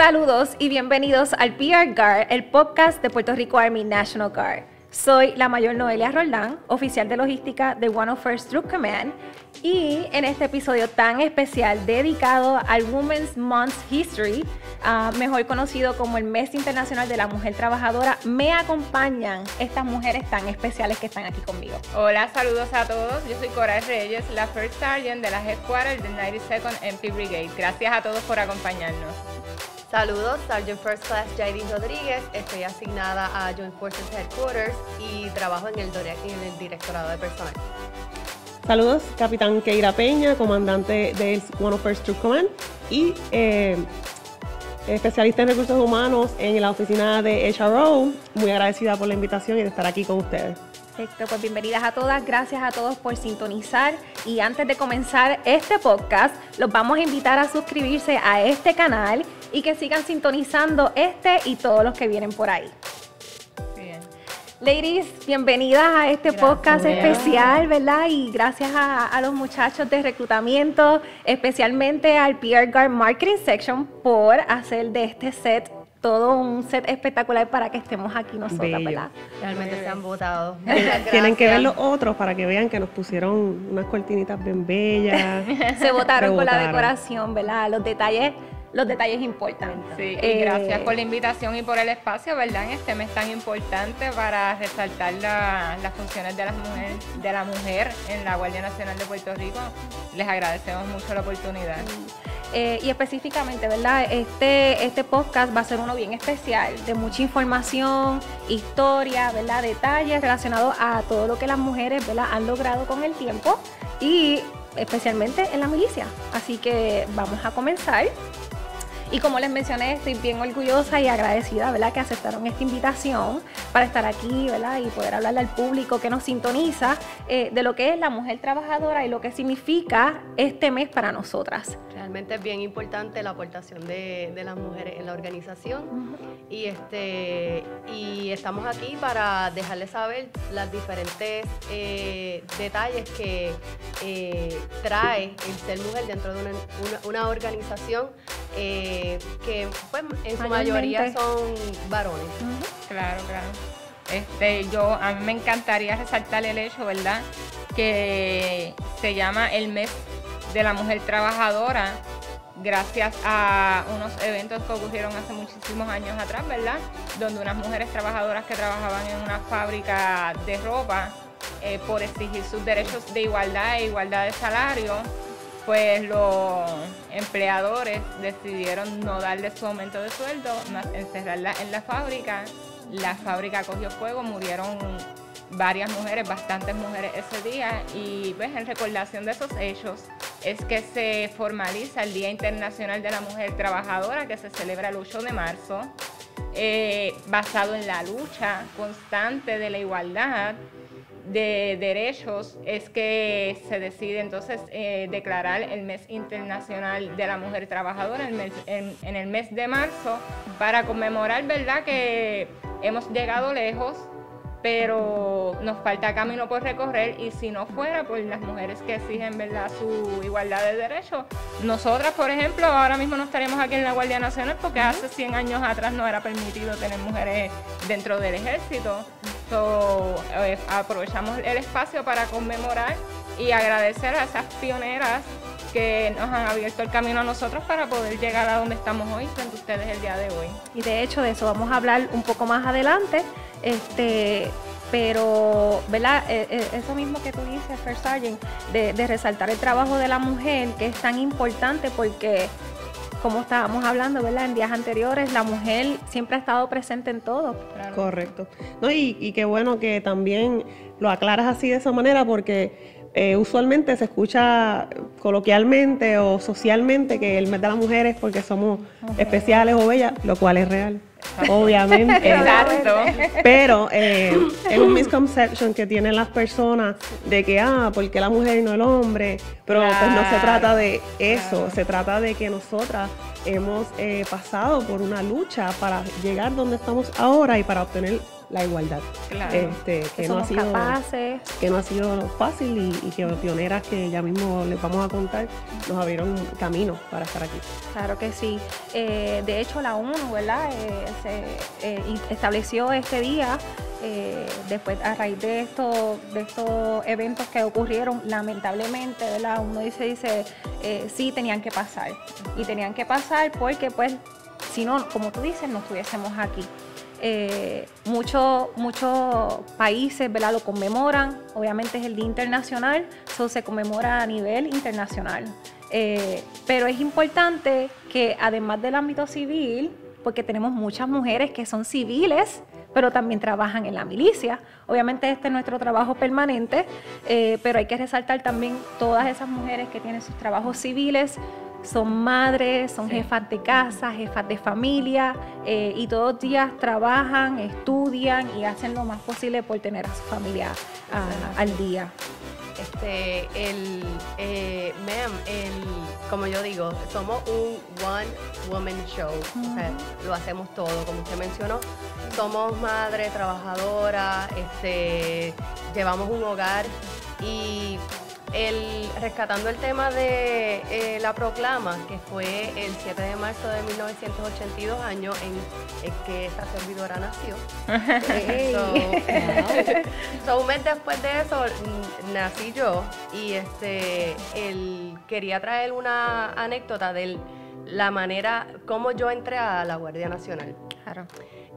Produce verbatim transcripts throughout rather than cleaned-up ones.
Saludos y bienvenidos al P R Guard, el podcast de Puerto Rico Army National Guard. Soy la Mayor Noelia Roldán, oficial de logística de ciento first Troop Command, y en este episodio tan especial dedicado al Women's Month History, uh, mejor conocido como el Mes Internacional de la Mujer Trabajadora, me acompañan estas mujeres tan especiales que están aquí conmigo. Hola, saludos a todos. Yo soy Coral Reyes, la First Sergeant de la Headquarters del noventa y second M P Brigade. Gracias a todos por acompañarnos. Saludos, Sergeant First Class Jaidy Rodríguez, estoy asignada a Joint Forces Headquarters y trabajo en el, en el Directorado de Personal. Saludos, Capitán Keira Peña, comandante del ciento first Troop Command y eh, especialista en recursos humanos en la oficina de H R O. Muy agradecida por la invitación y de estar aquí con ustedes. Perfecto, pues bienvenidas a todas, gracias a todos por sintonizar y antes de comenzar este podcast los vamos a invitar a suscribirse a este canal y que sigan sintonizando este y todos los que vienen por ahí. Bien. Ladies, bienvenidas a este Gracias. podcast especial, ¿verdad? Y gracias a, a los muchachos de reclutamiento, especialmente al P R Guard Marketing Section por hacer de este set todo un set espectacular para que estemos aquí nosotras, Bello. ¿verdad? Realmente se han votado. Tienen que ver los otros para que vean que nos pusieron unas cortinitas bien bellas. Se votaron con la Rebotaron. decoración, ¿verdad? Los detalles, los detalles importantes. Sí, Eh, y gracias por la invitación y por el espacio, ¿verdad? En este mes tan importante para resaltar la- las funciones de, las mujer, de la mujer en la Guardia Nacional de Puerto Rico. Les agradecemos mucho la oportunidad. Eh, y específicamente, ¿verdad? Este, este podcast va a ser uno bien especial, de mucha información, historia, ¿verdad? Detalles relacionados a todo lo que las mujeres, ¿verdad? Han logrado con el tiempo y especialmente en la milicia. Así que vamos a comenzar. Y como les mencioné, estoy bien orgullosa y agradecida, ¿verdad?, que aceptaron esta invitación para estar aquí, ¿verdad?, y poder hablarle al público que nos sintoniza eh, de lo que es la mujer trabajadora y lo que significa este mes para nosotras. Realmente es bien importante la aportación de, de las mujeres en la organización. Uh-huh. y, este, y estamos aquí para dejarles saber los diferentes eh, detalles que eh, trae el ser mujer dentro de una, una, una organización eh, que pues, en su mayoría son varones. Uh-huh. Claro, claro. Este, yo, a mí me encantaría resaltar el hecho, ¿verdad?, que se llama el mes de la mujer trabajadora gracias a unos eventos que ocurrieron hace muchísimos años atrás, ¿verdad?, donde unas mujeres trabajadoras que trabajaban en una fábrica de ropa eh, por exigir sus derechos de igualdad e igualdad de salario, pues los empleadores decidieron no darle su aumento de sueldo, más encerrarla en la fábrica. La fábrica cogió fuego, murieron varias mujeres, bastantes mujeres ese día, y pues en recordación de esos hechos es que se formaliza el Día Internacional de la Mujer Trabajadora, que se celebra el ocho de marzo, eh, basado en la lucha constante de la igualdad de derechos. Es que se decide entonces eh, declarar el Mes Internacional de la Mujer Trabajadora en el, en, en el mes de marzo para conmemorar, ¿verdad?, que hemos llegado lejos, pero nos falta camino por recorrer, y si no fuera por las mujeres que exigen, ¿verdad?, su igualdad de derechos, nosotras, por ejemplo, ahora mismo no estaríamos aquí en la Guardia Nacional porque uh-huh. hace cien años atrás no era permitido tener mujeres dentro del ejército. So, eh, aprovechamos el espacio para conmemorar y agradecer a esas pioneras que nos han abierto el camino a nosotros para poder llegar a donde estamos hoy frente a ustedes el día de hoy. Y de hecho de eso vamos a hablar un poco más adelante, este, pero, ¿verdad? Eh, eh, eso mismo que tú dices, First Sergeant, de, de resaltar el trabajo de la mujer, que es tan importante porque, como estábamos hablando, ¿verdad?, en días anteriores, la mujer siempre ha estado presente en todo. Claro. Correcto. No, y, y qué bueno que también lo aclaras así de esa manera, porque Eh, usualmente se escucha coloquialmente o socialmente que el mes de las mujeres es porque somos okay. especiales o bellas, lo cual es real, obviamente. Exacto. Pero eh, es un misconception que tienen las personas de que, ah, porque la mujer y no el hombre, pero claro. pues no se trata de eso, claro. se trata de que nosotras hemos eh, pasado por una lucha para llegar donde estamos ahora y para obtener la igualdad. Claro. Este, que, Que no ha somos sido, capaces. que no ha sido fácil y, y que pioneras que ya mismo les vamos a contar nos abrieron camino para estar aquí. Claro que sí. Eh, de hecho, la ONU, ¿verdad? Eh, se eh, estableció este día eh, después a raíz de estos de estos eventos que ocurrieron, lamentablemente, ¿verdad? Uno dice, dice, eh, sí tenían que pasar y tenían que pasar porque, pues, si no, como tú dices, no estuviésemos aquí. Eh, muchos muchos países, ¿verdad?, lo conmemoran. Obviamente es el Día Internacional, eso se conmemora a nivel internacional. Eh, pero es importante que además del ámbito civil, porque tenemos muchas mujeres que son civiles, pero también trabajan en la milicia. Obviamente este es nuestro trabajo permanente, eh, pero hay que resaltar también todas esas mujeres que tienen sus trabajos civiles, son madres, son sí. jefas de casa, jefas de familia, eh, y todos los días trabajan, estudian y hacen lo más posible por tener a su familia a, al día. Este, el, eh, ma'am, el, como yo digo, somos un one woman show, uh-huh. o sea, lo hacemos todo, como usted mencionó, somos madre, trabajadora, este, llevamos un hogar y el, rescatando el tema de eh, la proclama, que fue el siete de marzo de mil novecientos ochenta y dos años en, en que esta servidora nació. Hey. So, wow. so, un mes después de eso nací yo y este, él quería traer una anécdota de la manera como yo entré a la Guardia Nacional. Claro.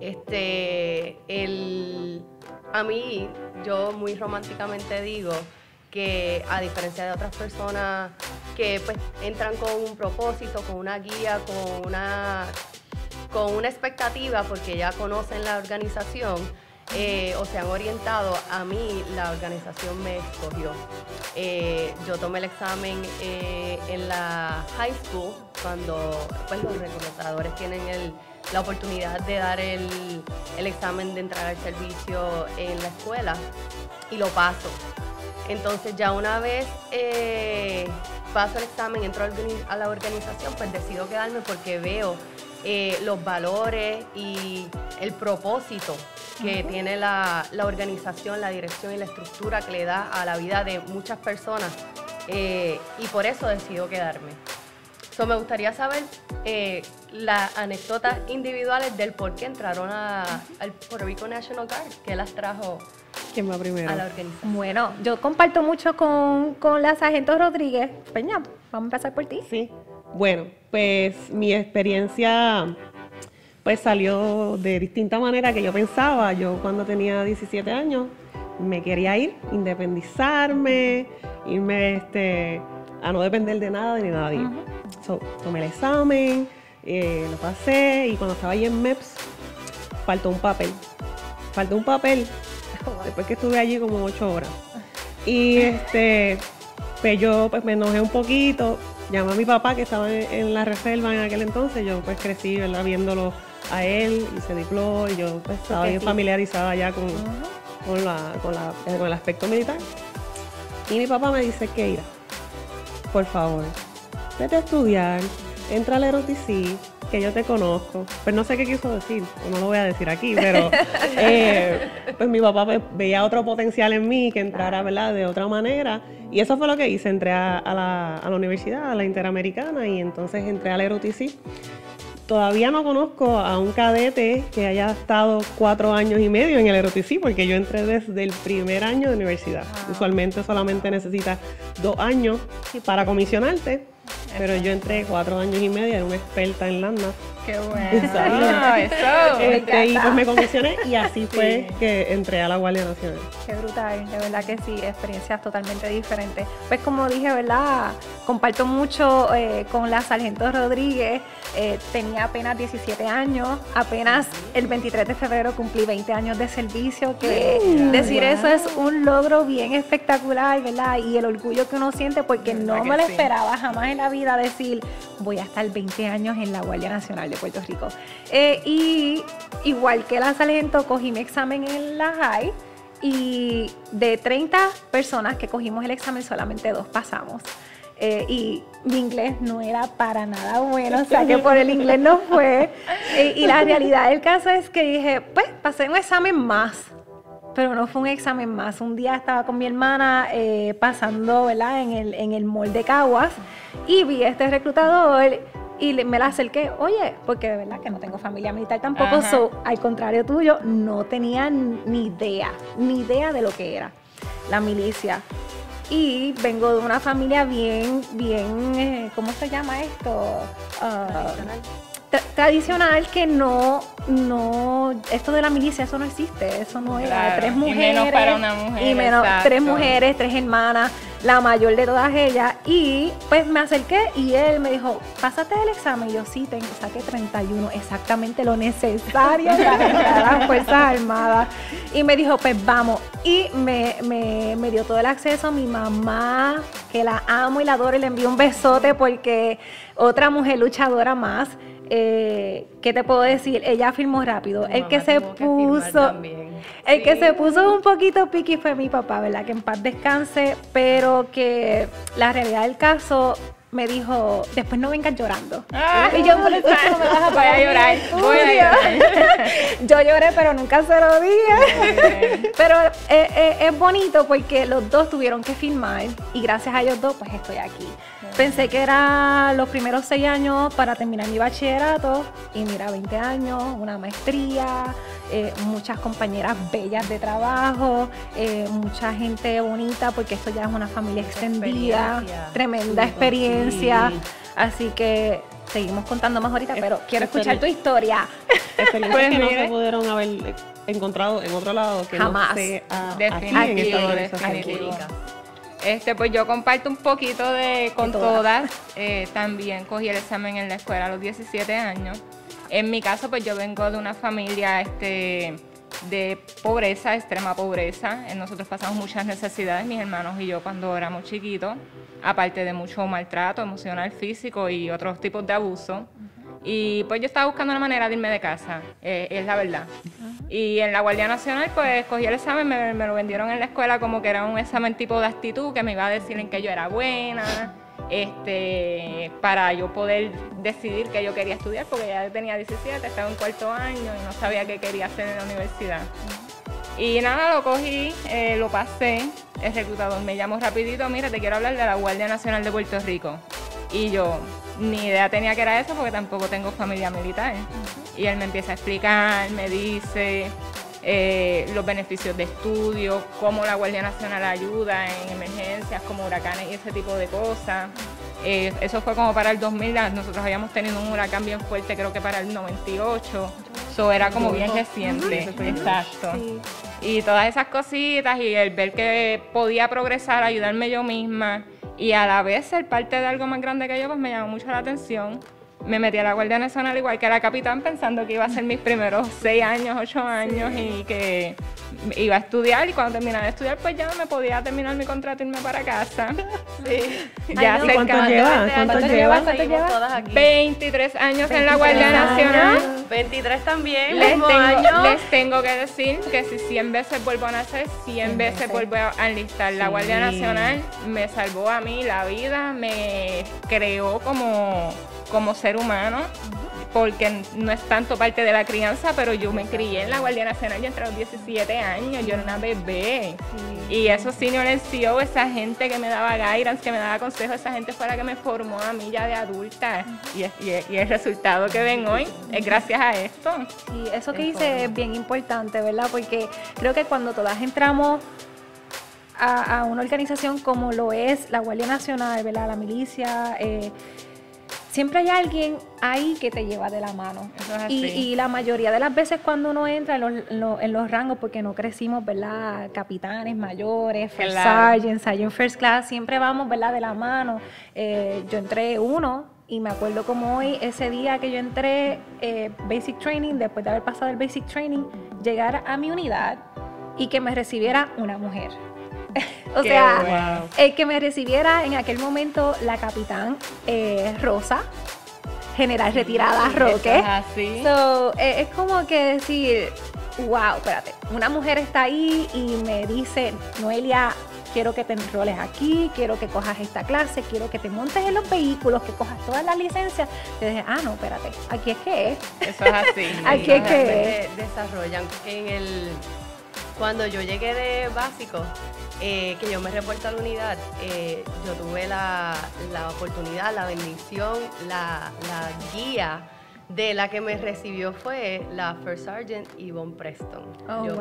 Este, el, a mí, yo muy románticamente digo que a diferencia de otras personas que pues entran con un propósito, con una guía, con una, con una expectativa porque ya conocen la organización eh, o se han orientado, a mí la organización me escogió. Eh, yo tomé el examen eh, en la high school cuando pues, los reclutadores tienen el, la oportunidad de dar el, el examen de entrar al servicio en la escuela y lo paso. Entonces ya una vez eh, paso el examen, entro a la organización, pues decido quedarme porque veo eh, los valores y el propósito que uh-huh. tiene la, la organización, la dirección y la estructura que le da a la vida de muchas personas eh, y por eso decido quedarme. So, me gustaría saber eh, las anécdotas individuales del por qué entraron a, al Puerto Rico National Guard, que las trajo ¿Quién va primero? a la organización. Bueno, yo comparto mucho con, con la sargento Rodríguez. Peña, vamos a empezar por ti. Sí. Bueno, pues mi experiencia pues salió de distinta manera que yo pensaba. Yo cuando tenía diecisiete años me quería ir, independizarme, irme este, a no depender de nada ni de nadie. Uh-huh. So, tomé el examen, eh, lo pasé y cuando estaba ahí en M E P S faltó un papel. Faltó un papel después que estuve allí como ocho horas. Y este, pues yo pues me enojé un poquito, llamé a mi papá que estaba en, en la reserva en aquel entonces, yo pues crecí, ¿verdad?, viéndolo a él y se dipló y yo pues, estaba bien sí. familiarizada ya con, uh-huh. con, la, con, la, con el aspecto militar. Y mi papá me dice que irá, por favor, vete a estudiar, entra al R O T C, que yo te conozco. Pues no sé qué quiso decir, no lo voy a decir aquí, pero eh, pues mi papá pues, veía otro potencial en mí que entrara, ¿verdad?, de otra manera. Y eso fue lo que hice, entré a, a, la, a la universidad, a la Interamericana, y entonces entré al R O T C. Todavía no conozco a un cadete que haya estado cuatro años y medio en el R O T C, porque yo entré desde el primer año de universidad. Wow. Usualmente solamente necesitas dos años para comisionarte, pero yo entré cuatro años y medio, era una experta en Landa. ¡Qué bueno! Eso, este, y pues me comisioné y así fue sí. que entré a la Guardia Nacional. ¡Qué brutal! De verdad que sí, experiencias totalmente diferentes. Pues como dije, ¿verdad?, comparto mucho eh, con la sargento Rodríguez. Eh, tenía apenas diecisiete años, apenas el veintitrés de febrero cumplí veinte años de servicio, que uh, decir wow. eso es un logro bien espectacular, ¿verdad? Y el orgullo que uno siente, porque no me lo sí. esperaba jamás en la vida decir, voy a estar veinte años en la Guardia Nacional de Puerto Rico. Eh, y igual que la sargento, cogí mi examen en la high y de treinta personas que cogimos el examen, solamente dos pasamos. eh, y mi inglés no era para nada bueno, o sea que por el inglés no fue. Eh, y la realidad del caso es que dije, pues pasé un examen más. Pero no fue un examen más. Un día estaba con mi hermana eh, pasando, ¿verdad? En el, en el mall de Caguas y vi a este reclutador y le, me la acerqué. Oye, porque de verdad que no tengo familia militar tampoco, so, al contrario tuyo, no tenía ni idea, ni idea de lo que era la milicia. Y vengo de una familia bien, bien, eh, ¿cómo se llama esto? Uh, Tradicional. Tra tradicional que no, no, esto de la milicia, eso no existe, eso no era, claro, tres mujeres. Y menos para una mujer. Y menos, exacto. tres mujeres, tres hermanas, la mayor de todas ellas. Y pues me acerqué y él me dijo, ¿pasaste el examen? Y yo sí, tengo, saqué treinta y uno, exactamente lo necesario para entrar a las Fuerzas Armadas. Y me dijo, pues vamos. Y me, me, me dio todo el acceso a mi mamá, que la amo y la adoro, y le envío un besote porque otra mujer luchadora más. Eh, ¿Qué te puedo decir? Ella firmó rápido. Tu el que se puso, que el sí. que se puso un poquito piqui fue mi papá, ¿verdad? Que en paz descanse, pero que la realidad del caso me dijo, después no vengas llorando. Ah, y yo por eso no me vas a voy a llorar, voy a llorar. Yo lloré, pero nunca se lo dije. Pero eh, eh, es bonito porque los dos tuvieron que firmar y gracias a ellos dos, pues estoy aquí. Pensé que era los primeros seis años para terminar mi bachillerato y mira, veinte años, una maestría, eh, muchas compañeras bellas de trabajo, eh, mucha gente bonita porque esto ya es una familia extendida, Experiencia. tremenda Sí, experiencia, sí. Así que seguimos contando más ahorita, pero quiero Experien- escuchar tu historia. Experiencias Pues que no mire. se pudieron haber encontrado en otro lado que Jamás. no sea aquí Definitivo, en esta organización. definitivo. Este, pues yo comparto un poquito de con De todas. todas. Eh, también cogí el examen en la escuela a los diecisiete años. En mi caso, pues yo vengo de una familia este, de pobreza, extrema pobreza. Eh, Nosotros pasamos muchas necesidades, mis hermanos y yo, cuando éramos chiquitos, aparte de mucho maltrato emocional, físico y otros tipos de abuso. Y pues yo estaba buscando una manera de irme de casa, eh, es la verdad. Y en la Guardia Nacional, pues cogí el examen, me, me lo vendieron en la escuela como que era un examen tipo de actitud, que me iba a decir en qué yo era buena, este, para yo poder decidir qué yo quería estudiar, porque ya tenía diecisiete, estaba en cuarto año y no sabía qué quería hacer en la universidad. Y nada, lo cogí, eh, lo pasé, el reclutador me llamó rapidito, mira, te quiero hablar de la Guardia Nacional de Puerto Rico. Y yo ni idea tenía que era eso porque tampoco tengo familia militar. Uh-huh. Y él me empieza a explicar, me dice eh, los beneficios de estudio, cómo la Guardia Nacional ayuda en emergencias como huracanes y ese tipo de cosas. Eh, eso fue como para el dos mil, nosotros habíamos tenido un huracán bien fuerte, creo que para el noventa y ocho. Eso era como bien reciente, uh-huh. Exacto. Sí. Y todas esas cositas y el ver que podía progresar, ayudarme yo misma. Y a la vez ser parte de algo más grande que yo, pues me llamó mucho la atención. Me metí a la Guardia Nacional igual que era capitán pensando que iba a ser mis primeros seis años, ocho años sí. Y que iba a estudiar y cuando terminara de estudiar pues ya me podía terminar mi contrato y irme para casa. Sí. Ya Ay, no. ¿Cuánto lleva? ¿Cuánto lleva? ¿Cuánto lleva? veintitrés años en la Guardia Nacional. veintitrés también. Les tengo, año. les tengo que decir que si cien veces vuelvo a nacer, cien veces vuelvo a enlistar. La Guardia Sí. Nacional me salvó a mí la vida, me creó como, como ser humano, porque no es tanto parte de la crianza, pero yo me crié en la Guardia Nacional, yo entré a los diecisiete años, yo era una bebé. Sí. Y esos senior N C O, esa gente que me daba guidance, que me daba consejos, esa gente fue la que me formó a mí ya de adulta. Y, y, y el resultado que ven hoy es gracias a esto. Y eso que hice es bien importante, ¿verdad? Porque creo que cuando todas entramos a, a una organización como lo es la Guardia Nacional, ¿verdad? La milicia, eh, siempre hay alguien ahí que te lleva de la mano. Eso es así. Y, y la mayoría de las veces cuando uno entra en los, en los, en los rangos, porque no crecimos, ¿verdad? Capitanes, mayores, first Claro. sergeant, sergeant first class, siempre vamos, ¿verdad? De la mano. Eh, yo entré uno y me acuerdo como hoy, ese día que yo entré, eh, basic training, después de haber pasado el basic training, llegar a mi unidad y que me recibiera una mujer. O Qué sea, bueno. el que me recibiera en aquel momento la capitán eh, Rosa, general retirada Roque. Eso es así. So, eh, es como que decir, wow, espérate, una mujer está ahí y me dice, Noelia, quiero que te enroles aquí, quiero que cojas esta clase, quiero que te montes en los vehículos, que cojas todas las licencias. Yo dije, ah, no, espérate, aquí es que es. Eso es así. Aquí es que es. Desarrollan en el... Cuando yo llegué de básico, eh, que yo me reporto a la unidad, eh, yo tuve la, la oportunidad, la bendición, la, la guía de la que me recibió fue la First Sergeant Yvonne Preston. Oh, yo wow.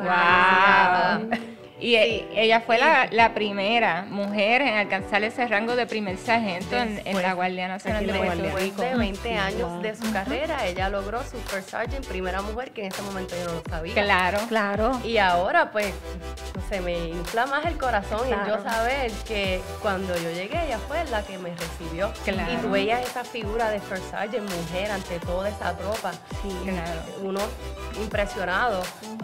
wow. Y sí, ella fue la, la primera mujer en alcanzar ese rango de primer sargento en, en la Guardia Nacional de Puerto Rico. Después de veinte años de su carrera, ella logró su First Sergeant, primera mujer, que en ese momento yo no lo sabía. Claro. Claro. Y ahora, pues, se me infla más el corazón Claro. en yo saber que cuando yo llegué, ella fue la que me recibió. Claro. Y tú veías esa figura de First Sergeant, mujer, ante toda esa tropa. Sí, claro. Uno impresionado.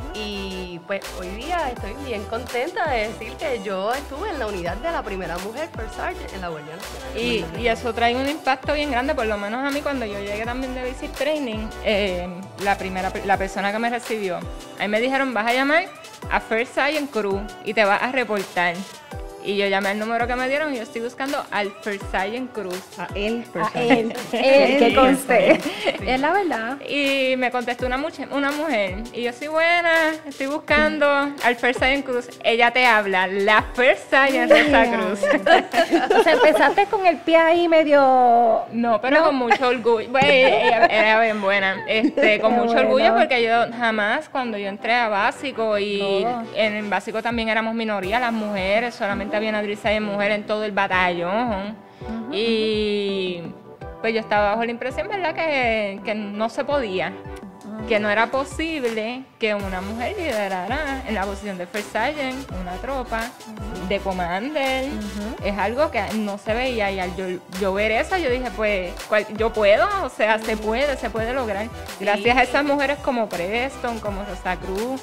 Y pues hoy día estoy bien contenta de decir que yo estuve en la unidad de la primera mujer First Sergeant en la Guardia Nacional. Y, y eso trae un impacto bien grande, por lo menos a mí cuando yo llegué también de Basic Training, eh, la primera la persona que me recibió, ahí me dijeron, vas a llamar a First Sergeant Cruz y te vas a reportar. Y yo llamé el número que me dieron y yo estoy buscando al First Sergeant Cruz. A él, A él, él, que conste. Es la verdad. Y me contestó una, mucha, una mujer. Y yo soy buena, estoy buscando al First Sergeant Cruz. Ella te habla, la First Sergeant Rosa Cruz. Entonces empezaste con el pie ahí medio... No, pero ¿No? con mucho orgullo. Bueno, ella era bien buena. Este, con Qué mucho bueno. orgullo porque yo jamás, cuando yo entré a básico y No. en el básico también éramos minoría las mujeres, solamente había una de mujer en todo el batallón. Uh-huh. Y pues yo estaba bajo la impresión, ¿verdad? Que, que no se podía. Uh-huh. Que no era posible que una mujer liderara en la posición de First Sergeant una tropa, uh-huh. de commander. Uh-huh. Es algo que no se veía y al yo, yo ver eso yo dije, pues cual, yo puedo, o sea, uh-huh. se puede, se puede lograr. Sí. Gracias a esas mujeres como Preston, como Rosa Cruz.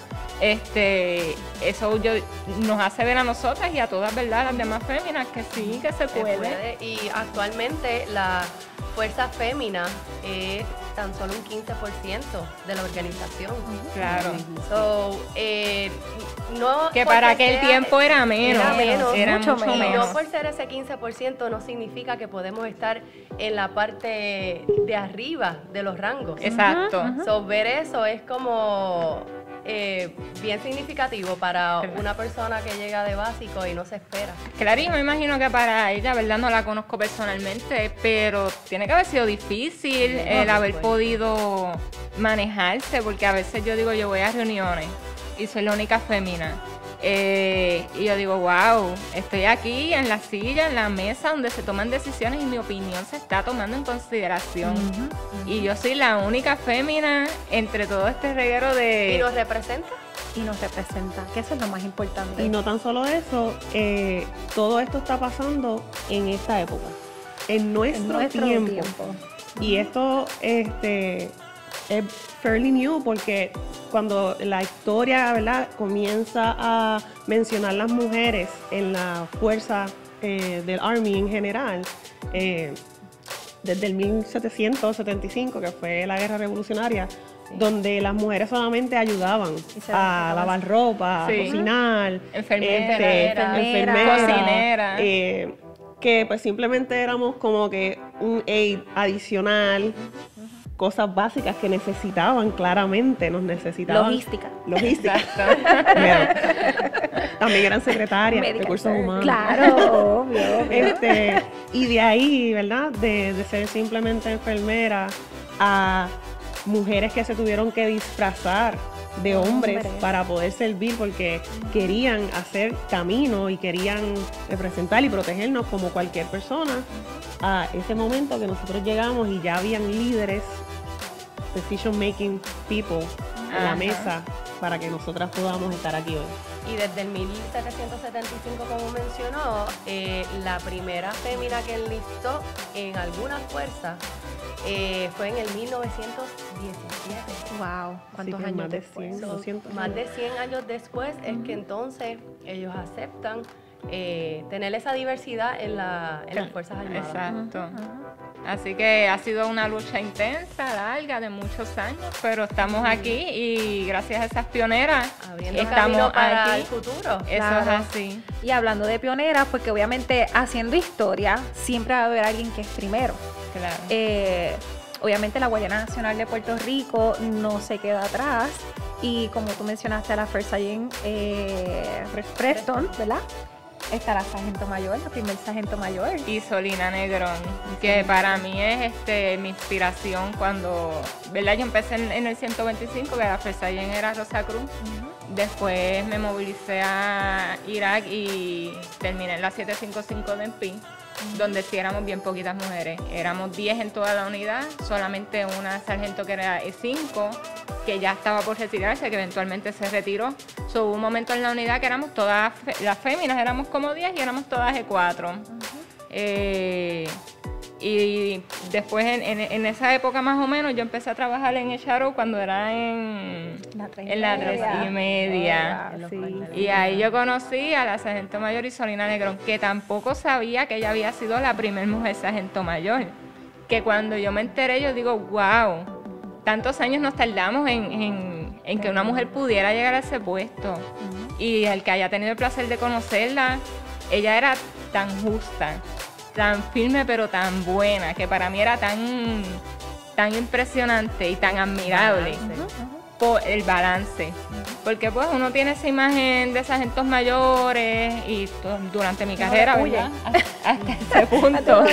Este, eso yo, nos hace ver a nosotras y a todas, ¿verdad? Las demás féminas que sí, que se puede. Se puede. Y actualmente la fuerza fémina es tan solo un quince por ciento de la organización. Claro. So, eh, no que para aquel sea, tiempo era menos. Era menos. Era mucho mucho menos. menos. No por ser ese quince por ciento no significa que podemos estar en la parte de arriba de los rangos. Exacto. Uh-huh. So, ver eso es como... Eh, bien significativo para claro. una persona que llega de básico y no se espera. Claro, y me imagino que para ella, ¿verdad? No la conozco personalmente, pero tiene que haber sido difícil no, el no haber puede. podido manejarse, porque a veces yo digo, yo voy a reuniones y soy la única fémina. Eh, y yo digo, wow, estoy aquí en la silla, en la mesa donde se toman decisiones y mi opinión se está tomando en consideración. Uh-huh, uh-huh. Y yo soy la única fémina entre todo este reguero de... ¿Y nos representa? Y nos representa, que eso es lo más importante. Y no tan solo eso, eh, todo esto está pasando en esta época, en nuestro, en nuestro tiempo. tiempo. Y esto este, es fairly new porque cuando la historia, ¿verdad?, comienza a mencionar las mujeres en la fuerza eh, del Army en general, eh, desde el mil setecientos setenta y cinco, que fue la guerra revolucionaria, sí. donde las mujeres solamente ayudaban a lavar ropa, sí. a cocinar, enfermera, este, enfermera, enfermera cocinera. Eh, que pues simplemente éramos como que un aid adicional, cosas básicas que necesitaban claramente, nos necesitaban. Logística. Logística. También eran secretarias, Medical recursos humanos. Claro, obvio, obvio. Este, y de ahí, ¿verdad? De, de ser simplemente enfermera a mujeres que se tuvieron que disfrazar de hombres Hombre. para poder servir porque querían hacer camino y querían representar y protegernos como cualquier persona. A ese momento que nosotros llegamos y ya habían líderes, decision making people en Ajá. la mesa para que nosotras podamos estar aquí hoy. Y desde el mil setecientos setenta y cinco, como mencionó, eh, la primera fémina que enlistó en alguna fuerza eh, fue en el mil novecientos diecisiete. Wow, ¿cuántos sí, años más de después? cien, doscientos Más de cien años después uh-huh. es que entonces ellos aceptan eh, tener esa diversidad en, la, en las Fuerzas Armadas. Exacto. Uh-huh. Así que ha sido una lucha intensa, larga, de muchos años, pero estamos aquí y gracias a esas pioneras Abriendo estamos camino para aquí. el futuro. Eso Claro. es así. Y hablando de pioneras, porque obviamente haciendo historia siempre va a haber alguien que es primero. Claro. Eh, obviamente la Guardia Nacional de Puerto Rico no se queda atrás y como tú mencionaste a la First Sergeant eh, Preston, ¿verdad? Está la Sargento Mayor, la primer Sargento Mayor. Y Solina Negrón, que para mí es este mi inspiración cuando, ¿verdad? Yo empecé en, en el ciento veinticinco, que la First Sergeant era Rosa Cruz. Uh-huh. Después me movilicé a Irak y terminé en la setecientos cincuenta y cinco de M P, uh-huh. donde sí éramos bien poquitas mujeres. Éramos diez en toda la unidad, solamente una sargento que era E cinco, que ya estaba por retirarse, que eventualmente se retiró. So, hubo un momento en la unidad que éramos todas, fe las féminas éramos como diez y éramos todas E cuatro. Uh-huh. eh, y después en, en, en esa época más o menos yo empecé a trabajar en el Shadow cuando era en la tres en la tres y media. Oh, sí. Y ahí yo conocí a la Sargento Mayor Isolina Negrón, que tampoco sabía que ella había sido la primer mujer Sargento Mayor. Que cuando yo me enteré yo digo, wow, tantos años nos tardamos en, en, en que una mujer pudiera llegar a ese puesto. Uh-huh. Y el que haya tenido el placer de conocerla, ella era tan justa, tan firme pero tan buena, que para mí era tan, tan impresionante y tan admirable. Uh-huh, uh-huh. Por el balance. Uh-huh. Porque pues uno tiene esa imagen de sargentos mayores y to- durante mi carrera, no, ¿verdad? Hasta, hasta ese punto.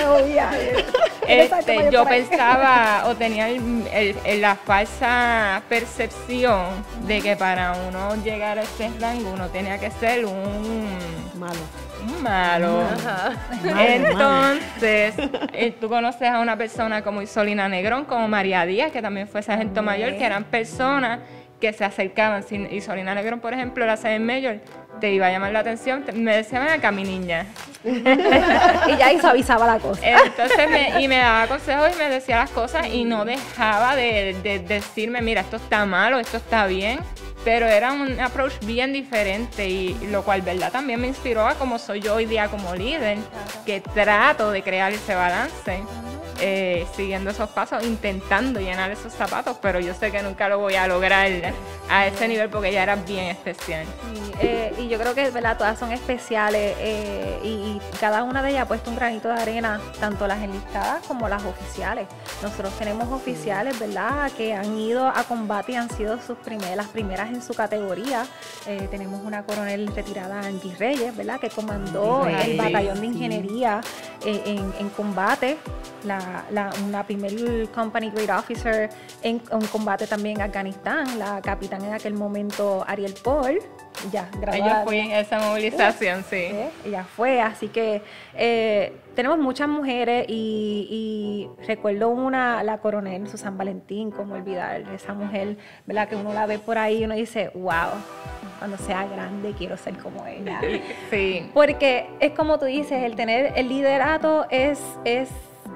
este, yo pensaba o tenía el, el, el, la falsa percepción de que para uno llegar a ese rango uno tenía que ser un malo. Un malo. Ajá. Entonces, eh, tú conoces a una persona como Isolina Negrón, como María Díaz, que también fue sargento mayor, que eran personas que se acercaban. Si Isolina Negrón, por ejemplo, la sargento mayor, te iba a llamar la atención, te, me decía, ven acá, mi niña. Y ya ahí suavizaba la cosa. Entonces, me, y me daba consejos y me decía las cosas y no dejaba de, de, de decirme, mira, esto está malo, esto está bien. Pero era un approach bien diferente y lo cual, ¿verdad? También me inspiró a como soy yo hoy día como líder, claro. Que trato de crear ese balance, uh-huh. eh, siguiendo esos pasos, intentando llenar esos zapatos, pero yo sé que nunca lo voy a lograr a ese uh-huh. nivel porque ya era bien especial. Sí, eh, y yo creo que, ¿verdad? Todas son especiales eh, y, y cada una de ellas ha puesto un granito de arena, tanto las enlistadas como las oficiales. Nosotros tenemos oficiales, ¿verdad? Que han ido a combate y han sido sus primeras, las primeras en su categoría. Eh, tenemos una coronel retirada, Angie Reyes, ¿verdad? Que comandó sí, el batallón de ingeniería eh, en, en combate, la, la, una primer company grade officer en, en combate también en Afganistán, la capitán en aquel momento Ariel Paul, ya graduada. Ella fue en esa movilización, sí. sí. ¿Eh? Ella fue, así que eh, tenemos muchas mujeres y, y recuerdo una, la coronel Susan Valentín, como olvidar esa mujer, ¿verdad? Que uno la ve por ahí y uno dice, wow, cuando sea grande quiero ser como ella. Sí. Porque es como tú dices, el tener el liderato es, es,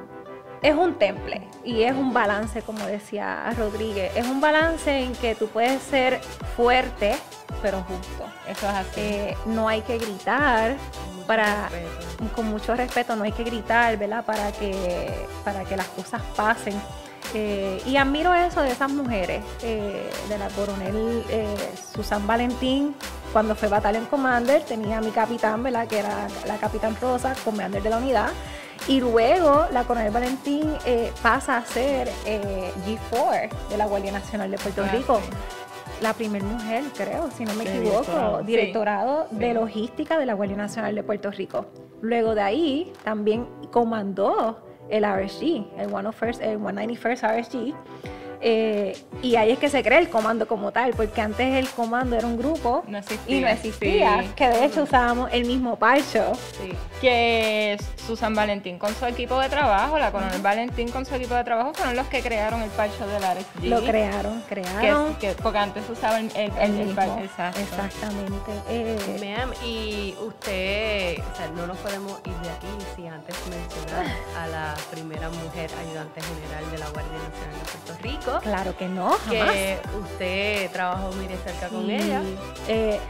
es un temple y es un balance, como decía Rodríguez, es un balance en que tú puedes ser fuerte, pero justo. Eso es así. Eh, no hay que gritar, para, con mucho respeto, no hay que gritar, ¿verdad? Para que, para que las cosas pasen. Eh, y admiro eso de esas mujeres, eh, de la coronel eh, Susan Valentín, cuando fue Battalion Commander, tenía a mi capitán, ¿verdad? Que era la capitán Rosa, commander de la unidad. Y luego la coronel Valentín eh, pasa a ser eh, G cuatro de la Guardia Nacional de Puerto ah, Rico. Sí. La primera mujer, creo, si no me de equivoco, directorado, directorado sí. de sí. logística de la Guardia Nacional de Puerto Rico. Luego de ahí también comandó el R S G, el ciento noventa y uno R S G. Eh, y ahí es que se crea el comando como tal, porque antes el comando era un grupo no existía, y no existía, sí. que de hecho usábamos el mismo parcho. Sí. Que Susan Valentín con su equipo de trabajo, la coronel uh-huh. Valentín con su equipo de trabajo fueron los que crearon el parcho del R S G. Lo crearon, crearon. Que, que, porque antes usaba el, el, el, el, el parcho. Exacto. Exactamente. Eh, Ma'am, y usted, o sea, no nos podemos ir de aquí si antes mencionar a la primera mujer ayudante general de la Guardia Nacional de Puerto Rico. Claro que no, jamás. Que usted trabajó muy de cerca sí. con ella. Eh,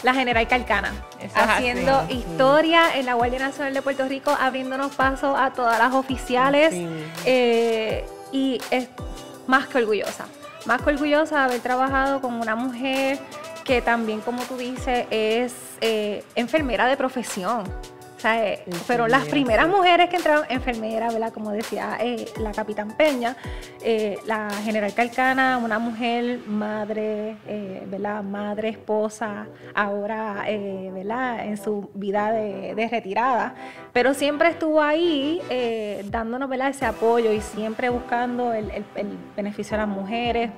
la General Calcana, Eso es haciendo así. historia en la Guardia Nacional de Puerto Rico, abriéndonos paso a todas las oficiales. Sí. Eh, y es más que orgullosa, más que orgullosa de haber trabajado con una mujer que también, como tú dices, es eh, enfermera de profesión. O sea, eh, fueron las primeras mujeres que entraron enfermera, ¿verdad? Como decía eh, la capitán Peña, eh, la General Calcana, una mujer madre, eh, ¿verdad? Madre, esposa, ahora, eh, ¿verdad? En su vida de, de retirada, pero siempre estuvo ahí eh, dándonos, ¿verdad? Ese apoyo y siempre buscando el, el, el beneficio de las mujeres.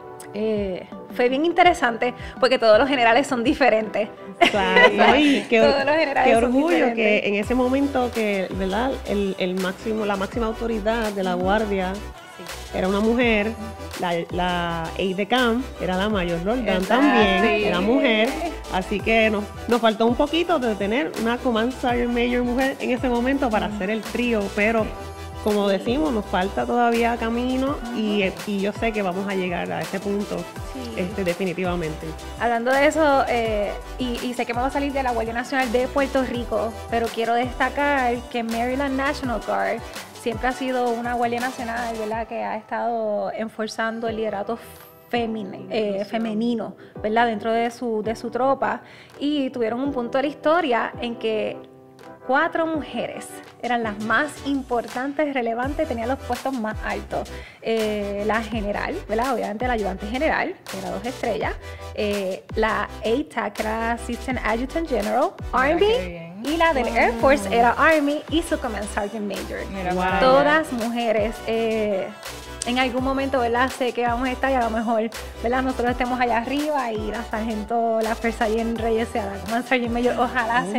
Eh, fue bien interesante porque todos los generales son diferentes. Claro, ¿no? Y qué, Todos los generales qué son orgullo diferentes. que en ese momento que, ¿verdad? El, el máximo, la máxima autoridad de la guardia era una mujer, la, la aide de camp era la mayor Roldán Exacto. también, Sí. era mujer, así que nos, nos faltó un poquito de tener una Command Sergeant Major mujer en ese momento para hacer el trío, pero como decimos, nos falta todavía camino y, y yo sé que vamos a llegar a ese punto Sí. este, definitivamente. Hablando de eso, eh, y, y sé que vamos a salir de la Guardia Nacional de Puerto Rico, pero quiero destacar que Maryland National Guard siempre ha sido una Guardia Nacional, ¿verdad? Que ha estado enforzando el liderato femine- eh, femenino, ¿verdad? Dentro de su, de su tropa, y tuvieron un punto de la historia en que cuatro mujeres eran las más importantes, relevantes, tenían los puestos más altos. Eh, la general, ¿verdad? Obviamente la ayudante general, que era dos estrellas. Eh, la A T A C, que era Assistant Adjutant General, Mira Army. qué bien. Y la del Air Force era Army y su Command Sergeant Major. Mira, Wow. para allá. Todas mujeres. Eh, en algún momento, ¿verdad? Sé que vamos a estar y a lo mejor, ¿verdad? Nosotros estemos allá arriba y la sargento, la First Sergeant Reyes sea la Command Sergeant Major. Ojalá Oh se my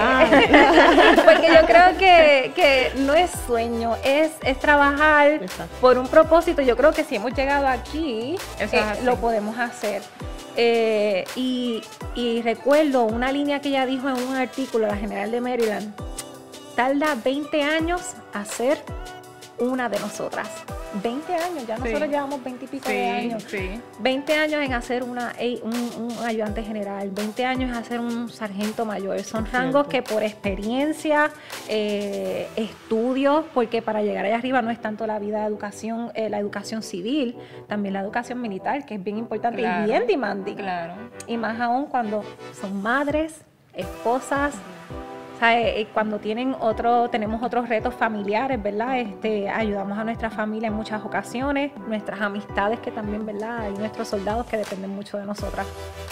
dé. Porque yo creo que, que no es sueño, es, es trabajar Exacto. por un propósito. Yo creo que si hemos llegado aquí, Eso eh, es así. lo podemos hacer. Eh, y, y recuerdo una línea que ella dijo en un artículo, la general de Maryland, tarda veinte años hacer una de nosotras. veinte años, ya Sí. nosotros llevamos veinte y pico de Sí, años. sí. veinte años en hacer una, ey, un, un ayudante general, veinte años en hacer un sargento mayor. Son rangos que por experiencia, eh, estudios, porque para llegar allá arriba no es tanto la vida de educación, eh, la educación civil, también la educación militar, que es bien importante Claro. y bien demanding. Claro. Y más aún cuando son madres, esposas, o sea, eh, cuando tienen otro, tenemos otros retos familiares, ¿verdad? Este, ayudamos a nuestra familia en muchas ocasiones, nuestras amistades que también, ¿verdad? Y nuestros soldados que dependen mucho de nosotras.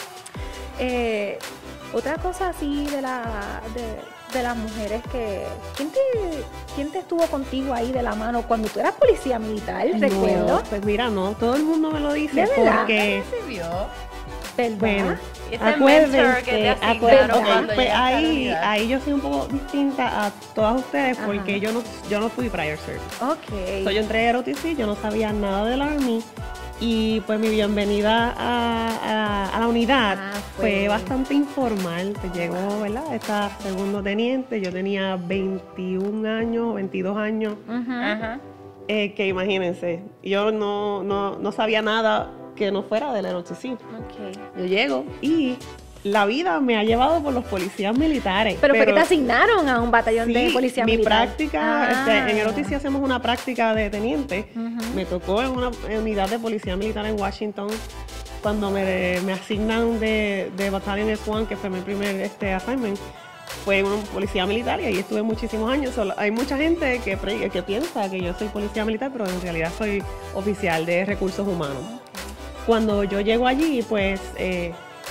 Eh, otra cosa así de, la, de, de las mujeres que... ¿quién te, ¿Quién te estuvo contigo ahí de la mano cuando tú eras policía militar? Recuerdo. No, pues mira, no, todo el mundo me lo dice ¿De verdad? porque, Se vio. ¿Verdad? bueno, Ese mentor que te acuérdense, asignaron acuérdense, cuando pues llegaste a la ahí, unidad. ahí yo soy un poco distinta a todas ustedes Ajá. porque yo no, yo no fui prior service. Ok. So, yo entré a R O T C, yo no sabía nada del Army y pues mi bienvenida a, a- a la unidad Ah, fue. fue. bastante informal. Pues llegó, ¿verdad? Esta segundo teniente, yo tenía veintiún años, veintidós años, Ujú. Ajá. eh, que imagínense, yo no, no, no sabía nada que no fuera del R O T C. Ok. Yo llego y la vida me ha llevado por los policías militares. Pero, fue que te asignaron a un batallón Sí, de policía mi militar. práctica, Ah. este, en el O T C hacemos una práctica de teniente. Ujú. Me tocó en una unidad de policía militar en Washington cuando me, me asignan de, de Battalion S uno, que fue mi primer este, assignment. Fue en una policía militar y ahí estuve muchísimos años. Solo- hay mucha gente que, pre- que piensa que yo soy policía militar, pero en realidad soy oficial de recursos humanos. Cuando yo llego allí, pues eh,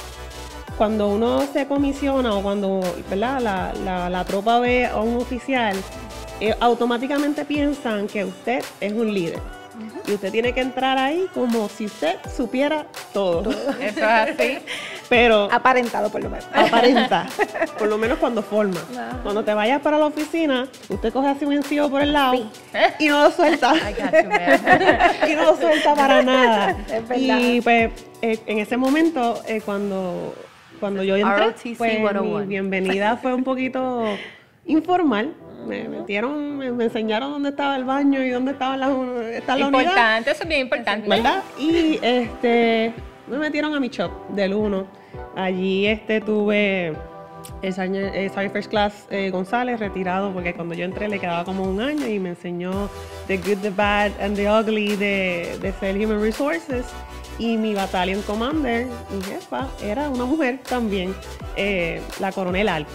cuando uno se comisiona o cuando, ¿verdad? La, la- la tropa ve a un oficial, eh, automáticamente piensan que usted es un líder. Y usted tiene que entrar ahí como si usted supiera todo. Eso es así. Pero Aparentado por lo menos. aparenta, por lo menos cuando forma. Ajá. Cuando te vayas para la oficina, usted coge así un encibo por el lado y no lo suelta. I got you, man. Y no lo suelta para nada. Es verdad. Y pues eh, en ese momento, eh, cuando, cuando yo R entré, O T C pues mi ciento uno. bienvenida fue un poquito informal. Me metieron, me, me enseñaron dónde estaba el baño y dónde estaba la, está la unidad, Importante, eso es bien importante. ¿verdad? Y este, me metieron a mi shop del uno Allí este, tuve el Sergeant, el Sergeant First Class eh, González retirado, porque cuando yo entré le quedaba como un año y me enseñó The Good, The Bad and The Ugly de, de ser Human Resources. Y mi Battalion Commander, mi jefa, era una mujer también, eh, la Coronel Alpi.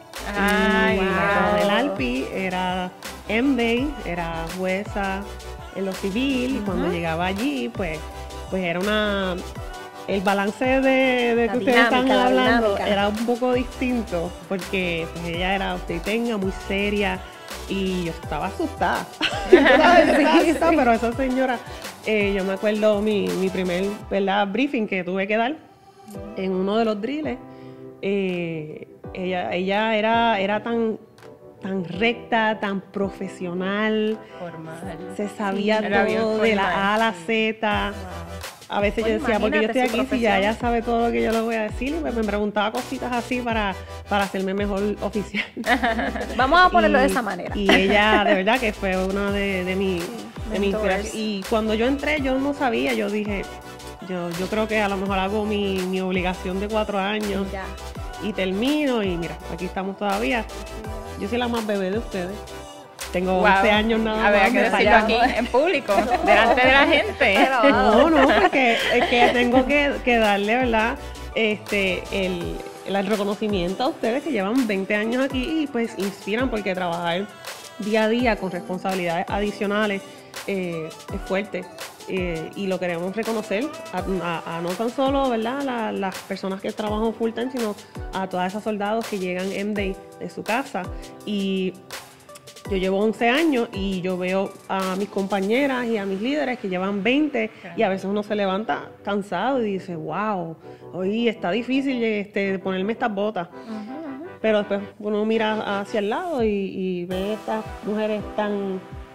Ay, y wow. la Coronel Alpi era M-Day, era jueza en lo civil, uh-huh. y cuando llegaba allí, pues, pues era una... El balance de, de que ustedes están hablando era un poco distinto, porque pues, ella era tenga muy seria, y yo estaba asustada. yo estaba, yo estaba asustada, pero esa señora... Eh, yo me acuerdo mi, mi primer, ¿verdad?, briefing que tuve que dar en uno de los drills. Eh, ella ella era, era tan, tan recta, tan profesional. Formal. Se sabía sí, todo de la A a la Z. A veces Pues yo decía, porque yo estoy aquí, si ya ella sabe todo lo que yo le voy a decir, y me, me preguntaba cositas así para, para hacerme mejor oficial. Vamos a ponerlo y, de esa manera. Y ella, de verdad, que fue una de, de mis de mi inspiraciones. Y cuando yo entré, yo no sabía, yo dije, yo, yo creo que a lo mejor hago mi, mi obligación de cuatro años ya. y termino, y mira, aquí estamos todavía. Yo soy la más bebé de ustedes. Tengo wow. once años nada más. Había que decirlo aquí en público, delante de la gente. No, no, porque es que tengo que, que darle, ¿verdad?, este, el, el reconocimiento a ustedes que llevan veinte años aquí y pues inspiran, porque trabajar día a día con responsabilidades adicionales eh, es fuerte. Eh, y lo queremos reconocer a, a, a no tan solo, ¿verdad?, la, las personas que trabajan full time, sino a todas esas soldados que llegan M-Day de su casa. Y yo llevo once años y yo veo a mis compañeras y a mis líderes que llevan veinte, okay. y a veces uno se levanta cansado y dice, wow, hoy está difícil este, ponerme estas botas. Uh-huh, uh-huh. Pero después uno mira hacia el lado y, y ve estas mujeres tan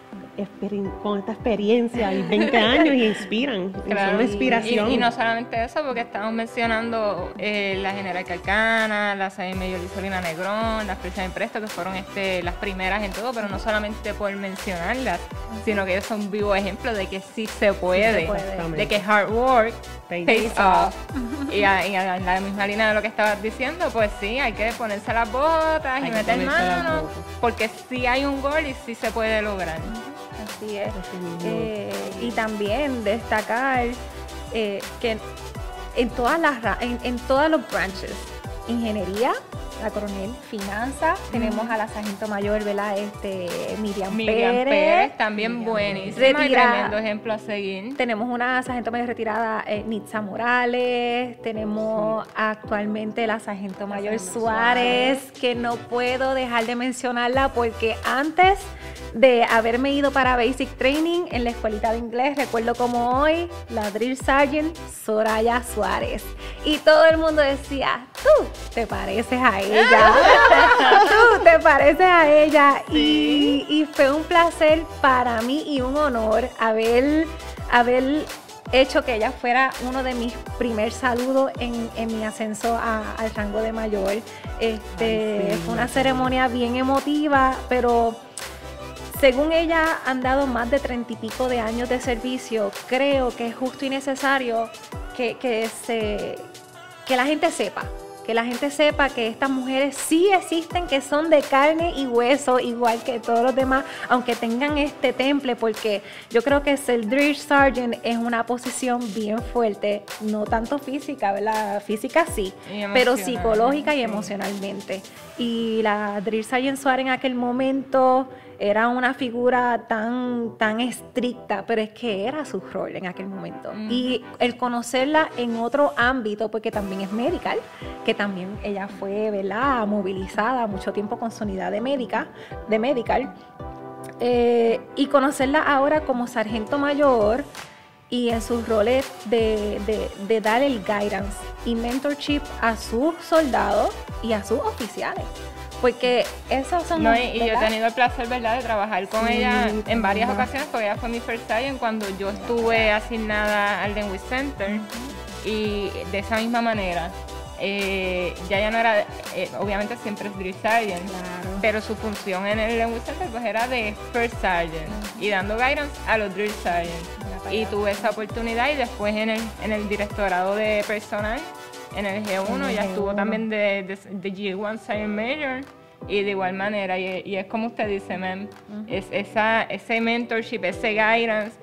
con esta experiencia y veinte años y inspiran, claro. y son una inspiración. Y, y no solamente eso, porque estamos mencionando eh, la General Calcana, la Sergeant Mayor Lisolina Negrón, las Prisiones Presto, que fueron este, las primeras en todo, pero no solamente por mencionarlas, sino que ellos son vivos ejemplos de que sí se puede, sí se puede. De que hard work pays, pays off. y, a, y en la misma línea de lo que estabas diciendo, pues sí, hay que ponerse las botas hay y meter mano, porque sí hay un gol y sí se puede lograr. Así es. Eh, y también destacar eh, que en todas las en, en todos los branches, ingeniería, la coronel, finanzas, mm. tenemos a la sargento mayor, ¿verdad? Este, Miriam, Miriam Pérez, Pérez, también buenísima, retirada, tremendo ejemplo a seguir. Tenemos una sargento mayor retirada, eh, Nitza Morales, tenemos sí. actualmente la sargento mayor la Suárez, Suárez, que no puedo dejar de mencionarla porque antes de haberme ido para Basic Training en la escuelita de inglés, recuerdo como hoy, la Drill Sergeant Soraya Suárez. Y todo el mundo decía, tú te pareces a ella, tú te pareces a ella. Sí. Y, y fue un placer para mí y un honor haber, haber hecho que ella fuera uno de mis primer saludos en, en mi ascenso a, al rango de mayor. Este, Ay, sí, fue una ceremonia bien emotiva, pero según ella han dado más de treinta y pico de años de servicio, creo que es justo y necesario que, que, se, que la gente sepa, que la gente sepa que estas mujeres sí existen, que son de carne y hueso, igual que todos los demás, aunque tengan este temple, porque yo creo que el Drill Sergeant es una posición bien fuerte, no tanto física, ¿verdad? Física sí, pero psicológica y emocionalmente. Y la Drill Sergeant Suárez en aquel momento era una figura tan, tan estricta, pero es que era su rol en aquel momento. Mm. Y el conocerla en otro ámbito, porque también es medical, que también ella fue, ¿verdad?, movilizada mucho tiempo con su unidad de médica, de medical, eh, y conocerla ahora como sargento mayor y en sus roles de, de, de dar el guidance y mentorship a sus soldados y a sus oficiales. Porque esos son no, los, y, y yo he tenido el placer, ¿verdad?, de trabajar con sí, ella en varias ¿verdad? ocasiones, porque ella fue mi first sergeant cuando yo estuve asignada al Denwick Center. Uh-huh. Y de esa misma manera, eh, ya ya no era, eh, obviamente siempre es drill sergeant, claro. pero su función en el Denwick Center pues era de first sergeant uh-huh. y dando guidance a los drill sergeants. Y tuve esa oportunidad y después en el, en el directorado de personal en el G uno, ella estuvo también de, de, de G uno Sergeant Major. Y de igual manera, y, y es como usted dice, ma'am, uh-huh. es esa, ese mentorship, ese guidance,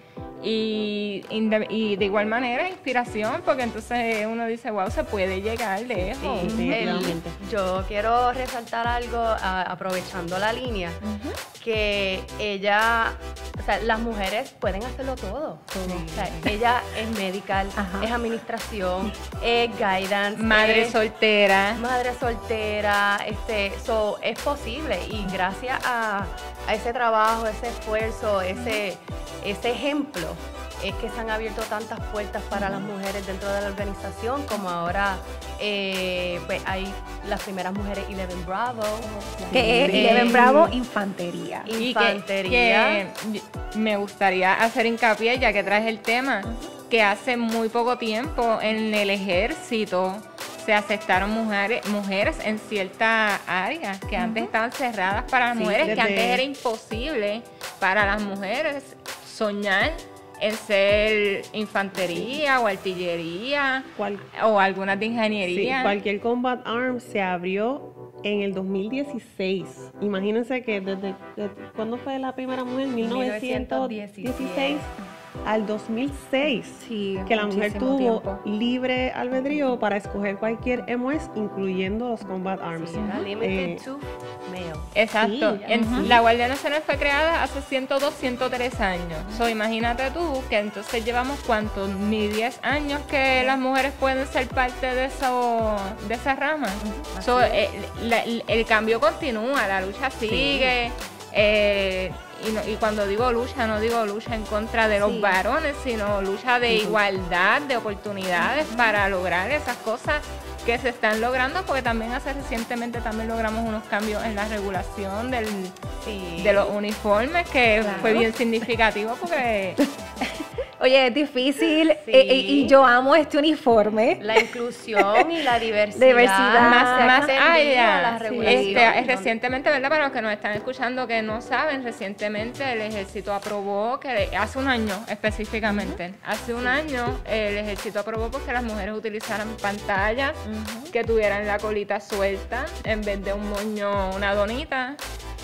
y, y, de, y de igual manera inspiración, porque entonces uno dice, wow, se puede llegar lejos. Sí, definitivamente. Yo quiero resaltar algo, a, aprovechando la línea, uh-huh. que ella, o sea, las mujeres pueden hacerlo todo. todo. Sí. O sea, ella es medical, Ajá. es administración, es guidance, madre es soltera. Madre soltera, este, so, es posible, y gracias a, a ese trabajo, ese esfuerzo, ese, ese ejemplo, es que se han abierto tantas puertas para las mujeres dentro de la organización, como ahora eh, pues hay las primeras mujeres Eleven Bravo. Que es Eleven Bravo Infantería. Infantería. Y que, que me gustaría hacer hincapié, ya que traes el tema, uh-huh. que hace muy poco tiempo en el ejército se aceptaron mujeres, mujeres en ciertas áreas que uh-huh. antes estaban cerradas para las sí, mujeres, desde... que antes era imposible para las mujeres soñar en ser infantería o artillería Cual, o algunas de ingeniería. Sí, cualquier combat arm se abrió en el dos mil dieciséis. Imagínense que desde, desde ¿cuándo fue la primera mujer? mil novecientos dieciséis al dos mil seis, sí, que la mujer tuvo tiempo. libre albedrío para escoger cualquier M O S, incluyendo los combat arms. Sí, uh-huh. Limited eh, to male. Exacto. Sí, en, uh-huh. La Guardia Nacional fue creada hace ciento dos, ciento tres años. So, imagínate tú que entonces llevamos cuántos, ni diez años que uh-huh. las mujeres pueden ser parte de eso, de esa rama. Uh-huh. So, eh, la, el, el cambio continúa, la lucha sigue. Sí. Eh, y, no, y cuando digo lucha, no digo lucha en contra de los sí. varones, sino lucha de sí. igualdad, de oportunidades uh-huh. para lograr esas cosas que se están logrando, porque también hace recientemente también logramos unos cambios en la regulación del, sí. de los uniformes, que claro. fue bien significativo porque... Oye, es difícil sí. eh, y yo amo este uniforme. La inclusión y la diversidad. Diversidad. Más, más allá. Sí. Este, recientemente, ¿verdad? Para los que nos están escuchando que no saben, recientemente el ejército aprobó, que hace un año específicamente, uh-huh. hace un sí. año el ejército aprobó pues, que las mujeres utilizaran pantallas uh-huh. que tuvieran la colita suelta en vez de un moño, una donita.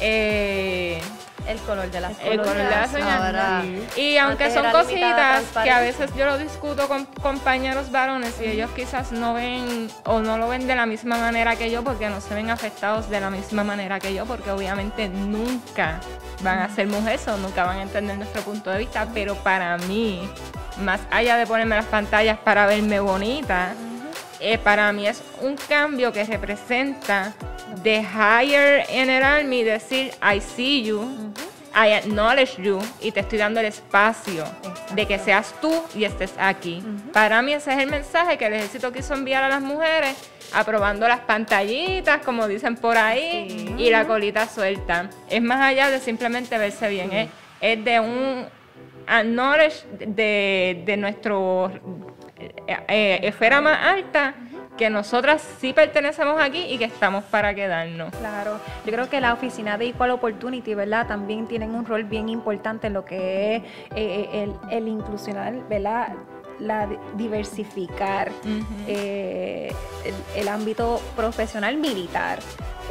Eh, el color de las el color de las uñas. Y aunque son cositas que a veces yo lo discuto con compañeros varones y ellos quizás no ven o no lo ven de la misma manera que yo, porque no se ven afectados de la misma manera que yo, porque obviamente nunca van a ser mujeres o nunca van a entender nuestro punto de vista, pero para mí, más allá de ponerme las pantallas para verme bonita, eh, para mí es un cambio que representa de higher in el army, decir I see you, uh-huh. I acknowledge you, y te estoy dando el espacio Exacto. de que seas tú y estés aquí. Uh-huh. Para mí ese es el mensaje que el ejército quiso enviar a las mujeres, aprobando las pantallitas, como dicen por ahí, sí. y la colita suelta. Es más allá de simplemente verse bien, sí. es, es de un acknowledge de, de nuestro eh, eh, esfera más alta, que nosotras sí pertenecemos aquí y que estamos para quedarnos. Claro, yo creo que la oficina de Equal Opportunity, ¿verdad? También tienen un rol bien importante en lo que es eh, el, el inclusional, ¿verdad? La diversificar uh-huh. eh, el, el ámbito profesional militar.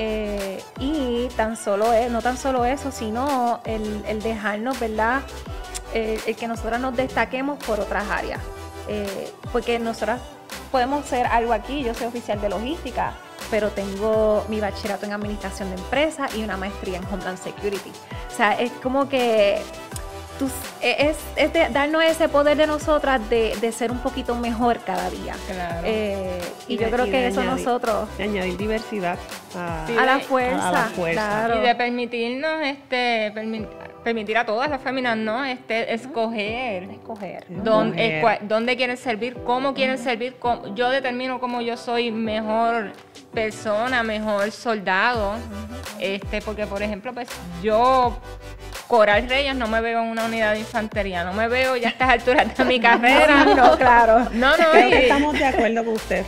Eh, y tan solo es, no tan solo eso, sino el, el dejarnos, ¿verdad? Eh, el que nosotras nos destaquemos por otras áreas. Eh, porque nosotras podemos ser algo aquí, yo soy oficial de logística, pero tengo mi bachillerato en administración de empresas y una maestría en Homeland Security. O sea, es como que tú, es, es de darnos ese poder de nosotras de, de ser un poquito mejor cada día. Claro. Eh, y, y de, yo creo y que eso añadir, nosotros... De añadir diversidad a, sí, a, la fuerza, a la fuerza. Claro. Y de permitirnos, este, permi- permitir a todas las féminas, ¿no? Este, escoger. Escoger. Dónde, escoger. dónde quieren servir, cómo quieren uh-huh. servir. Cómo, yo determino cómo yo soy mejor persona, mejor soldado. Uh-huh. Este, porque, por ejemplo, pues yo... Coral Reyes no me veo en una unidad de infantería, no me veo ya a estas alturas de mi carrera. No, claro. No, no. Creo y, que estamos de acuerdo con usted.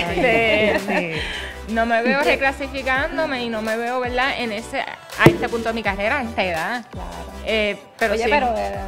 Este, no me veo reclasificándome y no me veo, ¿verdad? En ese, a este punto de mi carrera, a esta edad. Claro. Eh, pero Oye, sí. pero eh,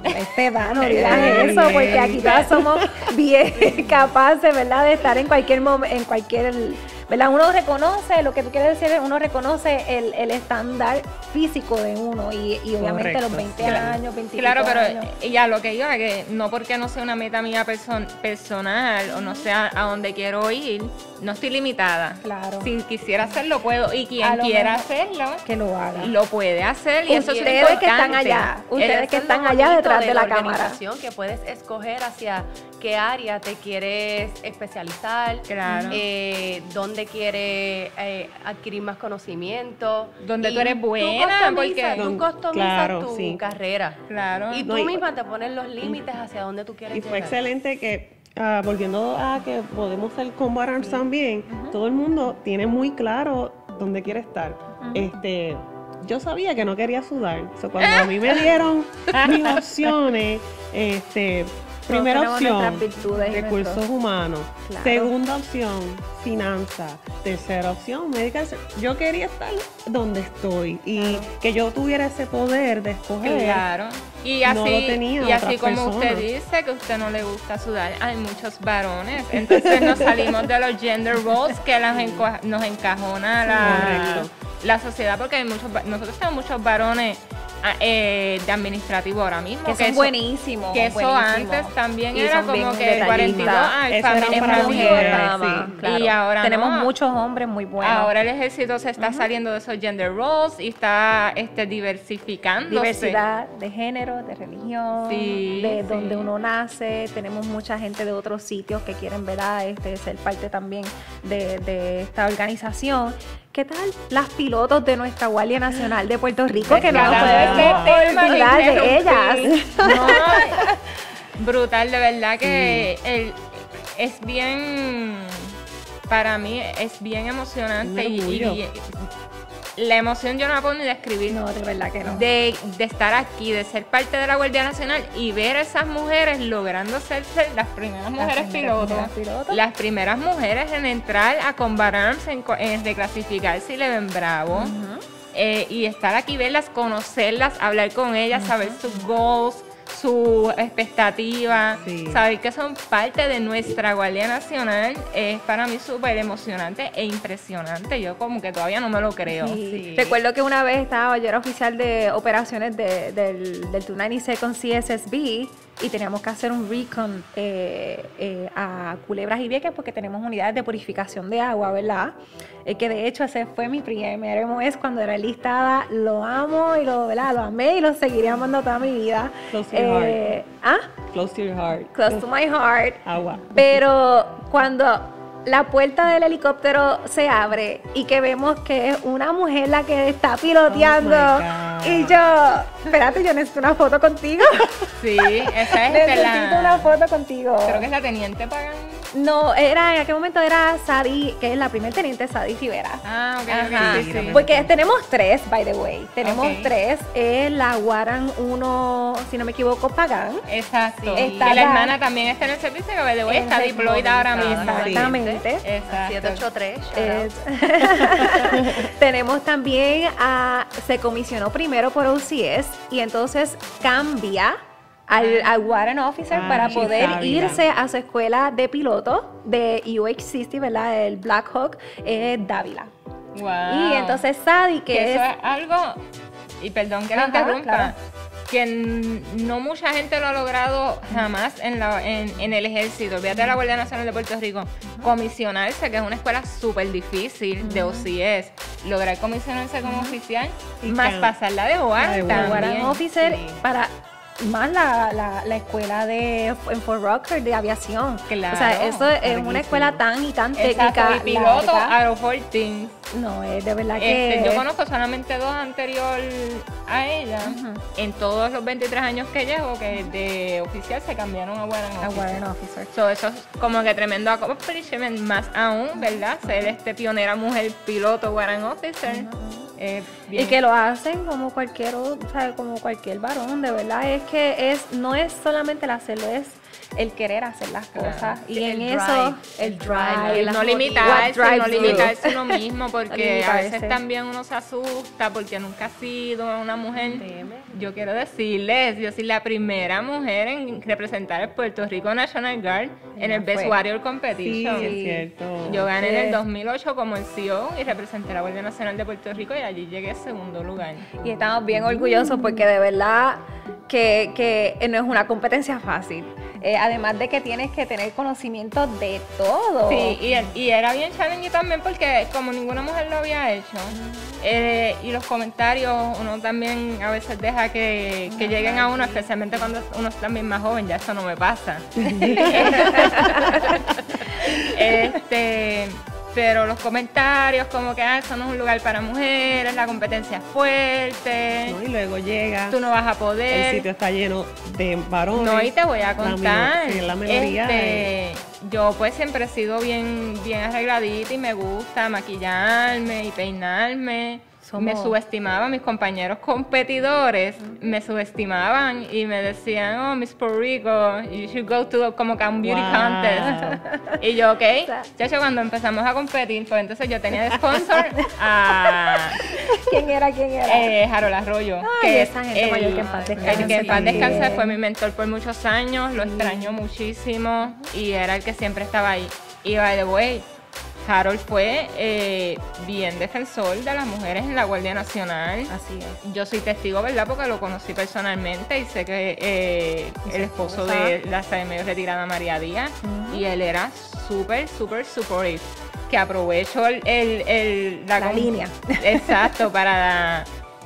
a esta edad no digas eso, porque aquí todas somos bien capaces, ¿verdad?, de estar en cualquier momento, en cualquier, ¿verdad? Uno reconoce, lo que tú quieres decir es, uno reconoce el, el estándar físico de uno y, y obviamente Correcto. los veinte Claro. años, veinte Claro, pero años. ya lo que iba, que no porque no sea una meta mía person- personal o no sea a donde quiero ir, no estoy limitada. Claro. Si quisiera hacerlo, puedo. Y A quien lo quiera mejor hacerlo, que lo haga. lo puede hacer. Y eso es Ustedes importante. que están allá, ustedes Eso que es lo están allá bonito detrás de la cámara. organización, que puedes escoger hacia qué área te quieres especializar, Claro. eh, dónde quieres eh, adquirir más conocimiento. Donde Y tú eres buena, customizas- porque- tú Don- customizas claro, tu sí. carrera. Claro. Y tú No, y- misma te pones los límites hacia dónde tú quieres Y fue llegar. excelente que, ah, volviendo a que podemos ser Combat Arms también, todo el mundo tiene muy claro dónde quiere estar. Este, yo sabía que no quería sudar. So, cuando a mí me dieron mis opciones, este, primera tenemos opción, nuestras virtudes y recursos nuestros- humanos. Claro. Segunda opción, finanzas. Tercera opción, medical. Yo quería estar donde estoy y que yo tuviera ese poder de escoger. Claro. Y No así, lo tenía y así otras como usted personas. dice que a usted no le gusta sudar, hay muchos varones. Entonces nos salimos de los gender roles que las enco- nos encajona la, Correcto. la sociedad, porque hay muchos, va- nosotros tenemos muchos varones ah, eh, de administrativo ahora mismo. Que son eso- buenísimos. Que eso buenísimos. antes también Y era son bien como que detallistas. cuarenta y dos, ah, Eso era familia, para familia. mujeres, nada más, sí. claro. Y ahora tenemos no. muchos hombres muy buenos. Ahora el ejército se está saliendo de esos gender roles y está este, diversificándose. Diversidad de género, de religión, Sí, de sí. donde uno nace. Tenemos mucha gente de otros sitios que quieren, ¿verdad?, este, ser parte también de, de esta organización. ¿Qué tal las pilotos de nuestra Guardia Nacional de Puerto Rico? Que no nos Cada podemos vez que tema me olvidar de interrumpí. ellas. No, brutal, de verdad que el, es bien, para mí es bien emocionante Un y, orgullo. y la emoción yo no la puedo ni describir. No, de verdad que no. De, de estar aquí, de ser parte de la Guardia Nacional y ver a esas mujeres logrando ser, ser las primeras mujeres primeras pilotos, mujeres pilotos. las primeras mujeres en entrar a Combat Arms, en, co- en reclasificarse y le ven bravo. Eh, y estar aquí, verlas, conocerlas, hablar con ellas, saber sus goals, sus expectativas, Sí. saber que son parte de nuestra Guardia Nacional, es para mí súper emocionante e impresionante. Yo como que todavía no me lo creo. Sí. Sí. Recuerdo que una vez estaba, yo era oficial de operaciones de- del, del dos noventa y seis con C S S B y teníamos que hacer un recon eh, eh, a Culebras y Vieques porque tenemos unidades de purificación de agua, ¿verdad? Eh, que de hecho ese fue mi primer M O S cuando era listada. Lo amo y lo, ¿verdad?, lo amé y lo seguiré amando toda mi vida. Close to your Eh, ¿Ah? Close to your heart. Close to my heart. Agua. Pero cuando la puerta del helicóptero se abre y que vemos que es una mujer la que está piloteando Oh my God. y yo, espérate, yo necesito una foto contigo. Sí, esa es de necesito la... una foto contigo. Creo que es la teniente Pagan. No, era en aquel momento era Sadi, que es la primer teniente Sadi Rivera. Ah, ok, Ajá. ok, sí, sí. Porque tenemos tres, by the way. Tenemos Ok. tres. Es la Guaran uno, si no me equivoco, Pagan. Exacto. Sí. Y Está que la la- hermana también está en el servicio, que by the way, En está el- deployed ahora mismo. Exactamente. Exacto. siete ocho tres, shout Es- out. Tenemos también a, se comisionó primero por O C S y entonces cambia al, al Warrant Officer Ah, para sí, poder sabía. irse a su escuela de piloto de U H sesenta, ¿verdad? El Black Hawk, eh, Dávila. Wow. Y entonces Sadi, que, que es... eso es algo, y perdón que le Ajá, interrumpa, claro. que n- no mucha gente lo ha logrado jamás en, la, en, en el ejército. Olvídate de la Guardia Nacional de Puerto Rico. Comisionarse, que es una escuela súper difícil de O C S. Lograr comisionarse como oficial, Y más que- pasarla de Warrant de el Warrant. Warrant también. Officer sí. para más la, la, la escuela de en Fort Rocker de aviación. Claro, o sea, eso es larguísimo. una escuela tan y tan Exacto, técnica. y piloto larga. aeroporting. No, es de verdad que... Este, yo conozco solamente dos anterior a ella, Ujú. en todos los veintitrés años que llevo, que de oficial se cambiaron a Warrant a Officer. Warrant Officer. So, eso es como que tremendo accomplishment, más aún, ¿verdad? Ser este pionera mujer piloto Warrant Officer. eh, bien- Y que lo hacen como cualquier, o sea, como cualquier varón, de verdad. Es que es no es solamente el hacerlo, es el querer hacer las cosas. Claro. Y El en drive, eso, el el drive, drive, Y las no motiva- limitarse, What no drives limitarse you? uno mismo, porque a limitarse. veces también uno se asusta porque nunca ha sido una mujer. Teme. Yo quiero decirles, yo soy la primera mujer en representar el Puerto Rico National Guard en el Best fue. Warrior Sí, Competition. es cierto. Yo gané en Sí. el dos mil ocho como el C E O y representé la Guardia Nacional de Puerto Rico y allí llegué segundo lugar. Y estamos bien orgullosos porque de verdad que, que no es una competencia fácil. Eh, además de que tienes que tener conocimiento de todo. Sí, y, y era bien challenging también porque como ninguna mujer lo había hecho, eh, y los comentarios uno también a veces deja que, que lleguen a uno, especialmente cuando uno es también más joven, ya eso no me pasa. este, pero los comentarios como que ah, eso no es un lugar para mujeres, la competencia es fuerte, ¿No? Y luego llega, tú no vas a el poder. sitio está lleno de varones. No, y te voy a La contar. minor- sí, la minoría este, yo pues siempre he sido bien, bien arregladita y me gusta maquillarme y peinarme. Somos- Me subestimaban, mis compañeros competidores me subestimaban y me decían, oh, Miss Puerto Rico, you should go to como que a un beauty Wow. contest. Y yo, ok, ya cuando empezamos a competir, pues entonces yo tenía de sponsor a ¿Quién era? ¿Quién era? eh, Harold Arroyo, Ay, que esa gente el- mayor que en paz el descanse que en paz descanse también. fue mi mentor por muchos años, lo extraño muchísimo y era el que siempre estaba ahí. Y by the way, Harold fue eh, bien defensor de las mujeres en la Guardia Nacional. Así es. Yo soy testigo, ¿verdad? Porque lo conocí personalmente y sé que eh, el esposo de la medio retirada María Díaz, y él era súper, súper supportive. Que aprovecho el, el- el- La con- línea. Exacto, para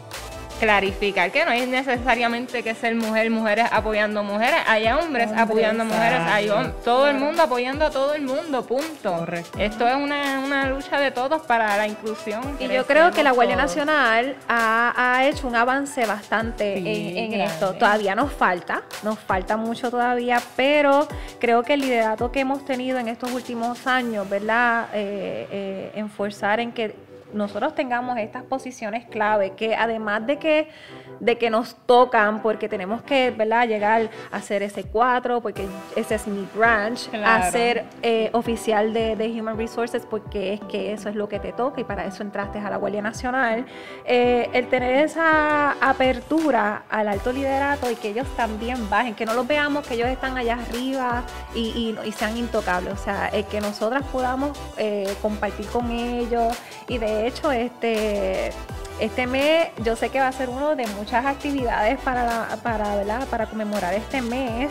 clarificar que no hay necesariamente que ser mujer, mujeres apoyando mujeres, hay hombres, Hombres, apoyando mujeres, hay hom- exacto. todo el mundo apoyando a todo el mundo, punto. Correcto. Esto es una, una lucha de todos para la inclusión. Y yo creo que la Crecemos Guardia todos. Nacional ha, ha hecho un avance bastante Sí, en, en grande. esto. Todavía nos falta, nos falta mucho todavía, pero creo que el liderato que hemos tenido en estos últimos años, ¿verdad? Eh, eh, enforzar en que nosotros tengamos estas posiciones clave, que además de que, de que nos tocan, porque tenemos que, ¿verdad?, llegar a ser ese cuatro, porque ese es mi branch, Claro. a ser eh, oficial de, de Human Resources, porque es que eso es lo que te toca y para eso entraste a la Guardia Nacional. Eh, el tener esa apertura al alto liderato y que ellos también bajen, que no los veamos que ellos están allá arriba y, y, y sean intocables, o sea, el que nosotras podamos eh, compartir con ellos. Y de hecho, este... Este mes, yo sé que va a ser uno de muchas actividades para, la- para, ¿verdad?, para conmemorar este mes.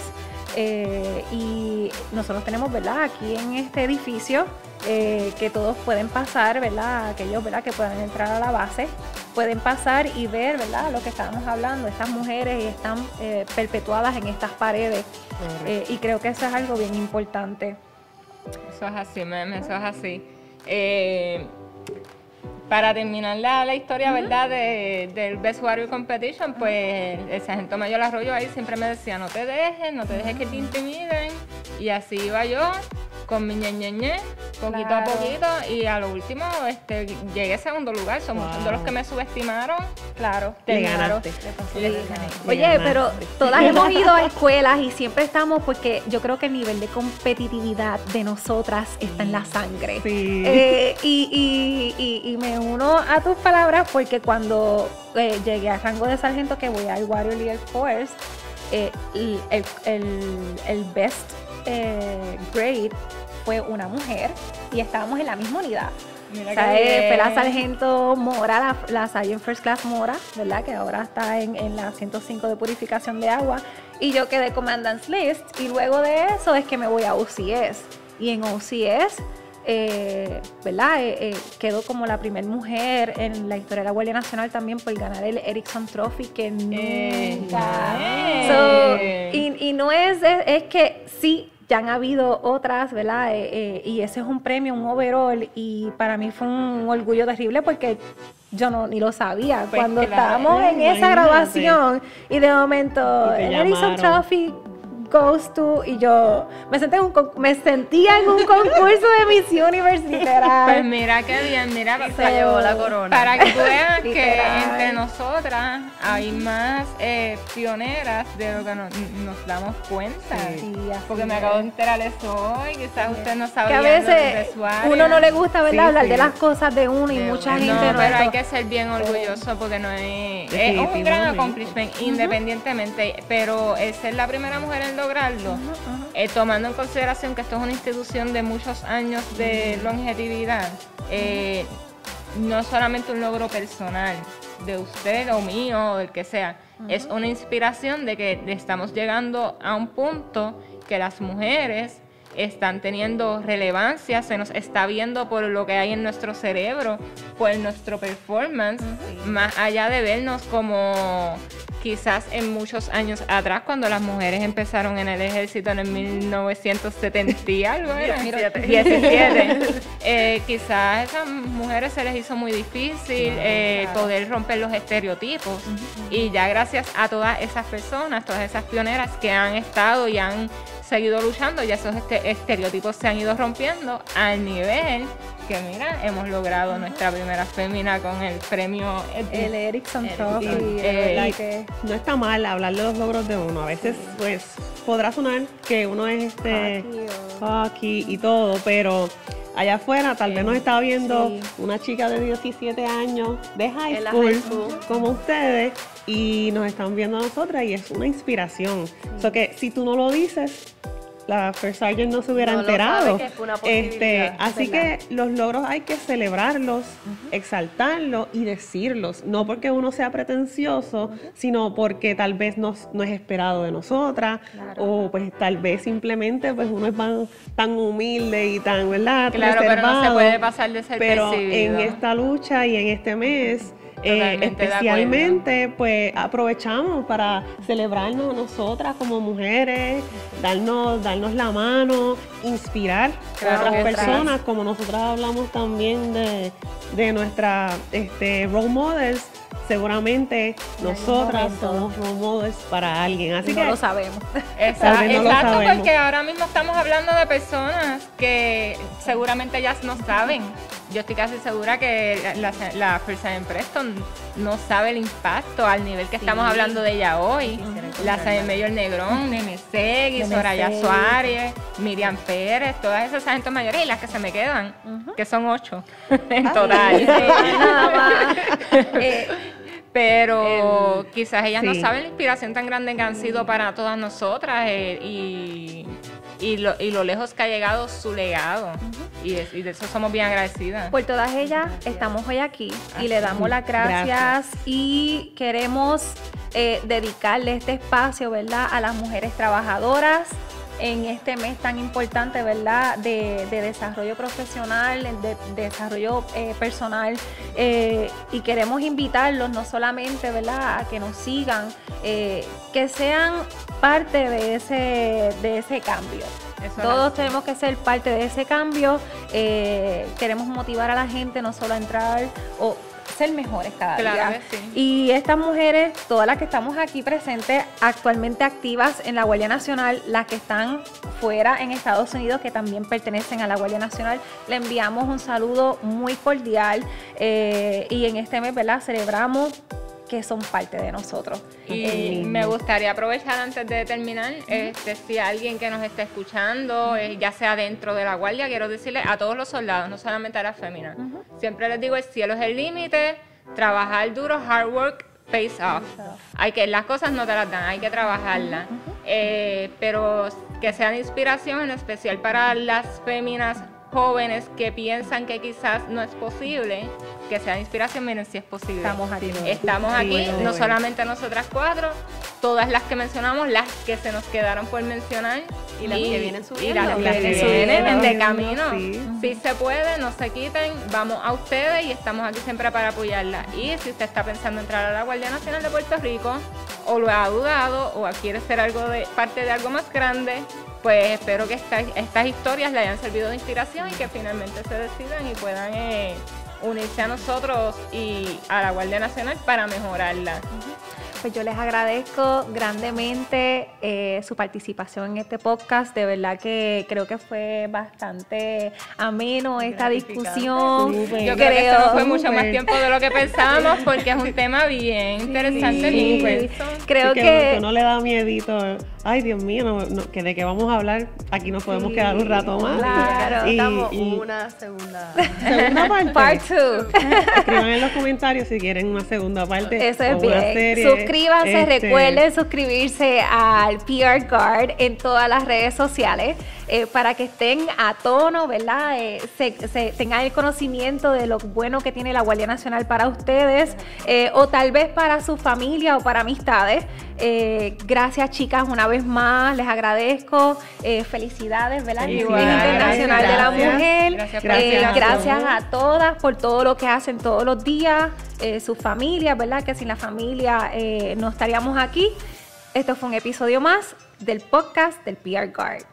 Eh, y nosotros tenemos, ¿verdad?, aquí en este edificio eh, que todos pueden pasar, ¿verdad?, aquellos, ¿verdad?, que puedan entrar a la base, pueden pasar y ver, ¿verdad?, lo que estábamos hablando. Estas mujeres están eh, perpetuadas en estas paredes. Eh, y creo que eso es algo bien importante. Eso es así, meme, eso es así. Eh, para terminar la, la historia, ¿verdad?, de, del Best Warrior Competition, pues el sargento mayor Arroyo ahí siempre me decía, no te dejes, no te dejes que te intimiden. Y así iba yo, con mi ñeñeñe, poquito Claro. a poquito, y a lo último este, llegué a segundo lugar. Son muchos de los que me subestimaron. Claro, Le claro. ganaste. Le gané. Oye, ganaste. pero todas hemos ido a escuelas y siempre estamos, porque yo creo que el nivel de competitividad de nosotras está en la sangre. Sí. Eh, y, y- y- y me uno a tus palabras porque cuando eh, llegué al rango de sargento, que voy al Warrior Leader Force, eh, el, el- el- el best eh, grade fue una mujer y estábamos en la misma unidad. Mira O sea, qué eh, fue la bien. sargento Mora, la, la Sergeant First Class Mora, ¿verdad? Que ahora está en, en la ciento cinco de purificación de agua. Y yo quedé Commandant's List. Y luego de eso es que me voy a O C S. Y en O C S, eh, ¿verdad? Eh, eh, quedó como la primera mujer en la historia de la Guardia Nacional también por ganar el Erickson Trophy, que nunca. Eh, So, eh. y, y no es, es, es que sí, ya han habido otras, ¿verdad? Eh, eh, y ese es un premio, un overall, y para mí fue un orgullo terrible porque yo no ni lo sabía. Pues Cuando claro, estábamos en esa imagínate. graduación y de momento Y te el Erickson llamaron. Trophy goes to, y yo me, senté en un, me sentía en un concurso de Miss Universe, literal. Pues mira qué bien, mira, y se llevó la corona. Para que tú veas que Literal. entre nosotras hay más eh, pioneras de lo que no- nos damos cuenta. Sí, así Porque me es. acabo de enterar eso hoy, quizás usted no Que sabía a de- de veces su área. uno no le gusta, ¿verdad? Sí, hablar sí. de las cosas de uno y De mucha uno. gente No, no, pero hay esto- que ser bien orgulloso porque no es, es un gran Definitivamente. accomplishment independientemente, pero el ser la primera mujer en lograrlo, eh, tomando en consideración que esto es una institución de muchos años de longevidad, eh, no es solamente un logro personal de usted o mío o del que sea, es una inspiración de que estamos llegando a un punto que las mujeres están teniendo relevancia, se nos está viendo por lo que hay en nuestro cerebro, por nuestro performance, más allá de vernos como quizás en muchos años atrás, cuando las mujeres empezaron en el ejército en el mil novecientos setenta y algo, ¿era? diecisiete. Eh, quizás a esas mujeres se les hizo muy difícil eh, poder romper los estereotipos, y ya gracias a todas esas personas, todas esas pioneras que han estado y han seguido luchando, ya esos este- estereotipos se han ido rompiendo al nivel que, mira, hemos logrado nuestra primera fémina con el premio Edwin. el Erickson El- Trophy, sí. de Eh, verdad y- que No está mal hablar de los logros de uno. A veces, pues, podrá sonar que uno es este Hockey o- hockey y todo, pero allá afuera tal vez nos está viendo sí. una chica de diecisiete años de high En la school, high school. como ustedes, y nos están viendo a nosotras y es una inspiración. O sea que si tú no lo dices, la First Sergeant no se hubiera No lo enterado. sabe que es una este, posibilidad, así ¿verdad? que los logros hay que celebrarlos, exaltarlos y decirlos, no porque uno sea pretencioso, sino porque tal vez no, no es esperado de nosotras, Claro. o pues tal vez simplemente pues uno es tan, tan humilde y tan, ¿verdad? Claro, pero no se reservado. puede pasar de ser Pero en percibido. esta lucha y en este mes, eh, Totalmente de especialmente, pues aprovechamos para celebrarnos a nosotras como mujeres, darnos, darnos la mano, inspirar Claro a otras que sí. personas, como nosotras hablamos también de, de nuestra este, role models. Seguramente En algún nosotras momento. somos role models para alguien. Así no que lo sabemos. Exacto, Tal vez no lo exacto, sabemos. porque ahora mismo estamos hablando de personas que seguramente ellas no saben. Yo estoy casi segura que la, la First Sergeant Preston no sabe el impacto al nivel que estamos hablando de ella hoy. La Sergeant Mayor Negrón, Nene Segui, Nene Soraya Segui. Suárez, Miriam Pérez, todas esas sargentos mayores y las que se me quedan, que son ocho en Ay, total. nada más. Eh, Pero quizás ellas no sí. saben la inspiración tan grande que han sido para todas nosotras eh, y, y, lo, y lo lejos que ha llegado su legado. y, de, y de eso somos bien agradecidas. Por todas ellas estamos hoy aquí y le damos las gracias, Gracias. y queremos eh, dedicarle este espacio, ¿verdad?, a las mujeres trabajadoras en este mes tan importante, ¿verdad?, de, de desarrollo profesional, de, de desarrollo eh, personal, eh, y queremos invitarlos no solamente, ¿verdad?, a que nos sigan, eh, que sean parte de ese, de ese cambio. Eso es Todos así. tenemos que ser parte de ese cambio. Eh, queremos motivar a la gente no solo a entrar o ser mejores cada Claro día. que sí. Y estas mujeres, todas las que estamos aquí presentes, actualmente activas en la Guardia Nacional, las que están fuera en Estados Unidos, que también pertenecen a la Guardia Nacional, le enviamos un saludo muy cordial, eh, y en este mes, ¿verdad?, celebramos que son parte de nosotros. Y Eh, me gustaría aprovechar antes de terminar, este, si alguien que nos está escuchando, eh, ya sea dentro de la guardia, quiero decirle a todos los soldados, no solamente a las féminas, siempre les digo, el cielo es el límite, trabajar duro, hard work pays off. Hay que, las cosas no te las dan, hay que trabajarlas. Eh, pero que sean inspiración, en especial para las féminas jóvenes que piensan que quizás no es posible, que sean inspiración, miren si es posible. Estamos aquí. Estamos Sí, aquí, bueno, no bueno. solamente nosotras cuatro, todas las que mencionamos, las que se nos quedaron por mencionar Y las que vienen y subiendo. las que Las que vienen subiendo, de camino. sí. Si se puede, no se quiten, vamos a ustedes y estamos aquí siempre para apoyarlas. Y si usted está pensando entrar a la Guardia Nacional de Puerto Rico, o lo ha dudado, o quiere ser algo de parte de algo más grande, pues espero que esta- estas historias le hayan servido de inspiración y que finalmente se decidan y puedan eh, unirse a nosotros y a la Guardia Nacional para mejorarla. pues yo les agradezco grandemente eh, su participación en este podcast. De verdad que creo que fue bastante ameno esta discusión. Súper. Yo creo, creo que esto no fue mucho súper. más tiempo de lo que pensábamos, porque es un tema bien interesante. Sí, sí. Creo que, que, que no le da miedito. Ay, Dios mío, no, no, que de qué vamos a hablar. Aquí nos podemos sí, quedar un rato más. Claro. Y, Estamos y, una segunda, segunda parte. Part two. Escriban en los comentarios si quieren una segunda parte. Eso es o bien. Una serie, Suscríbanse, este... recuerden suscribirse al P R Guard en todas las redes sociales eh, para que estén a tono, ¿verdad? Eh, se, se tengan el conocimiento de lo bueno que tiene la Guardia Nacional para ustedes eh, o tal vez para su familia o para amistades. Eh, gracias, chicas, una vez más, les agradezco. Eh, felicidades, ¿verdad? El Día Internacional de la Mujer. Gracias, eh, gracias a todas por todo lo que hacen todos los días, eh, sus familias, ¿verdad? Que sin la familia eh, no estaríamos aquí. Esto fue un episodio más del podcast del P R Guard.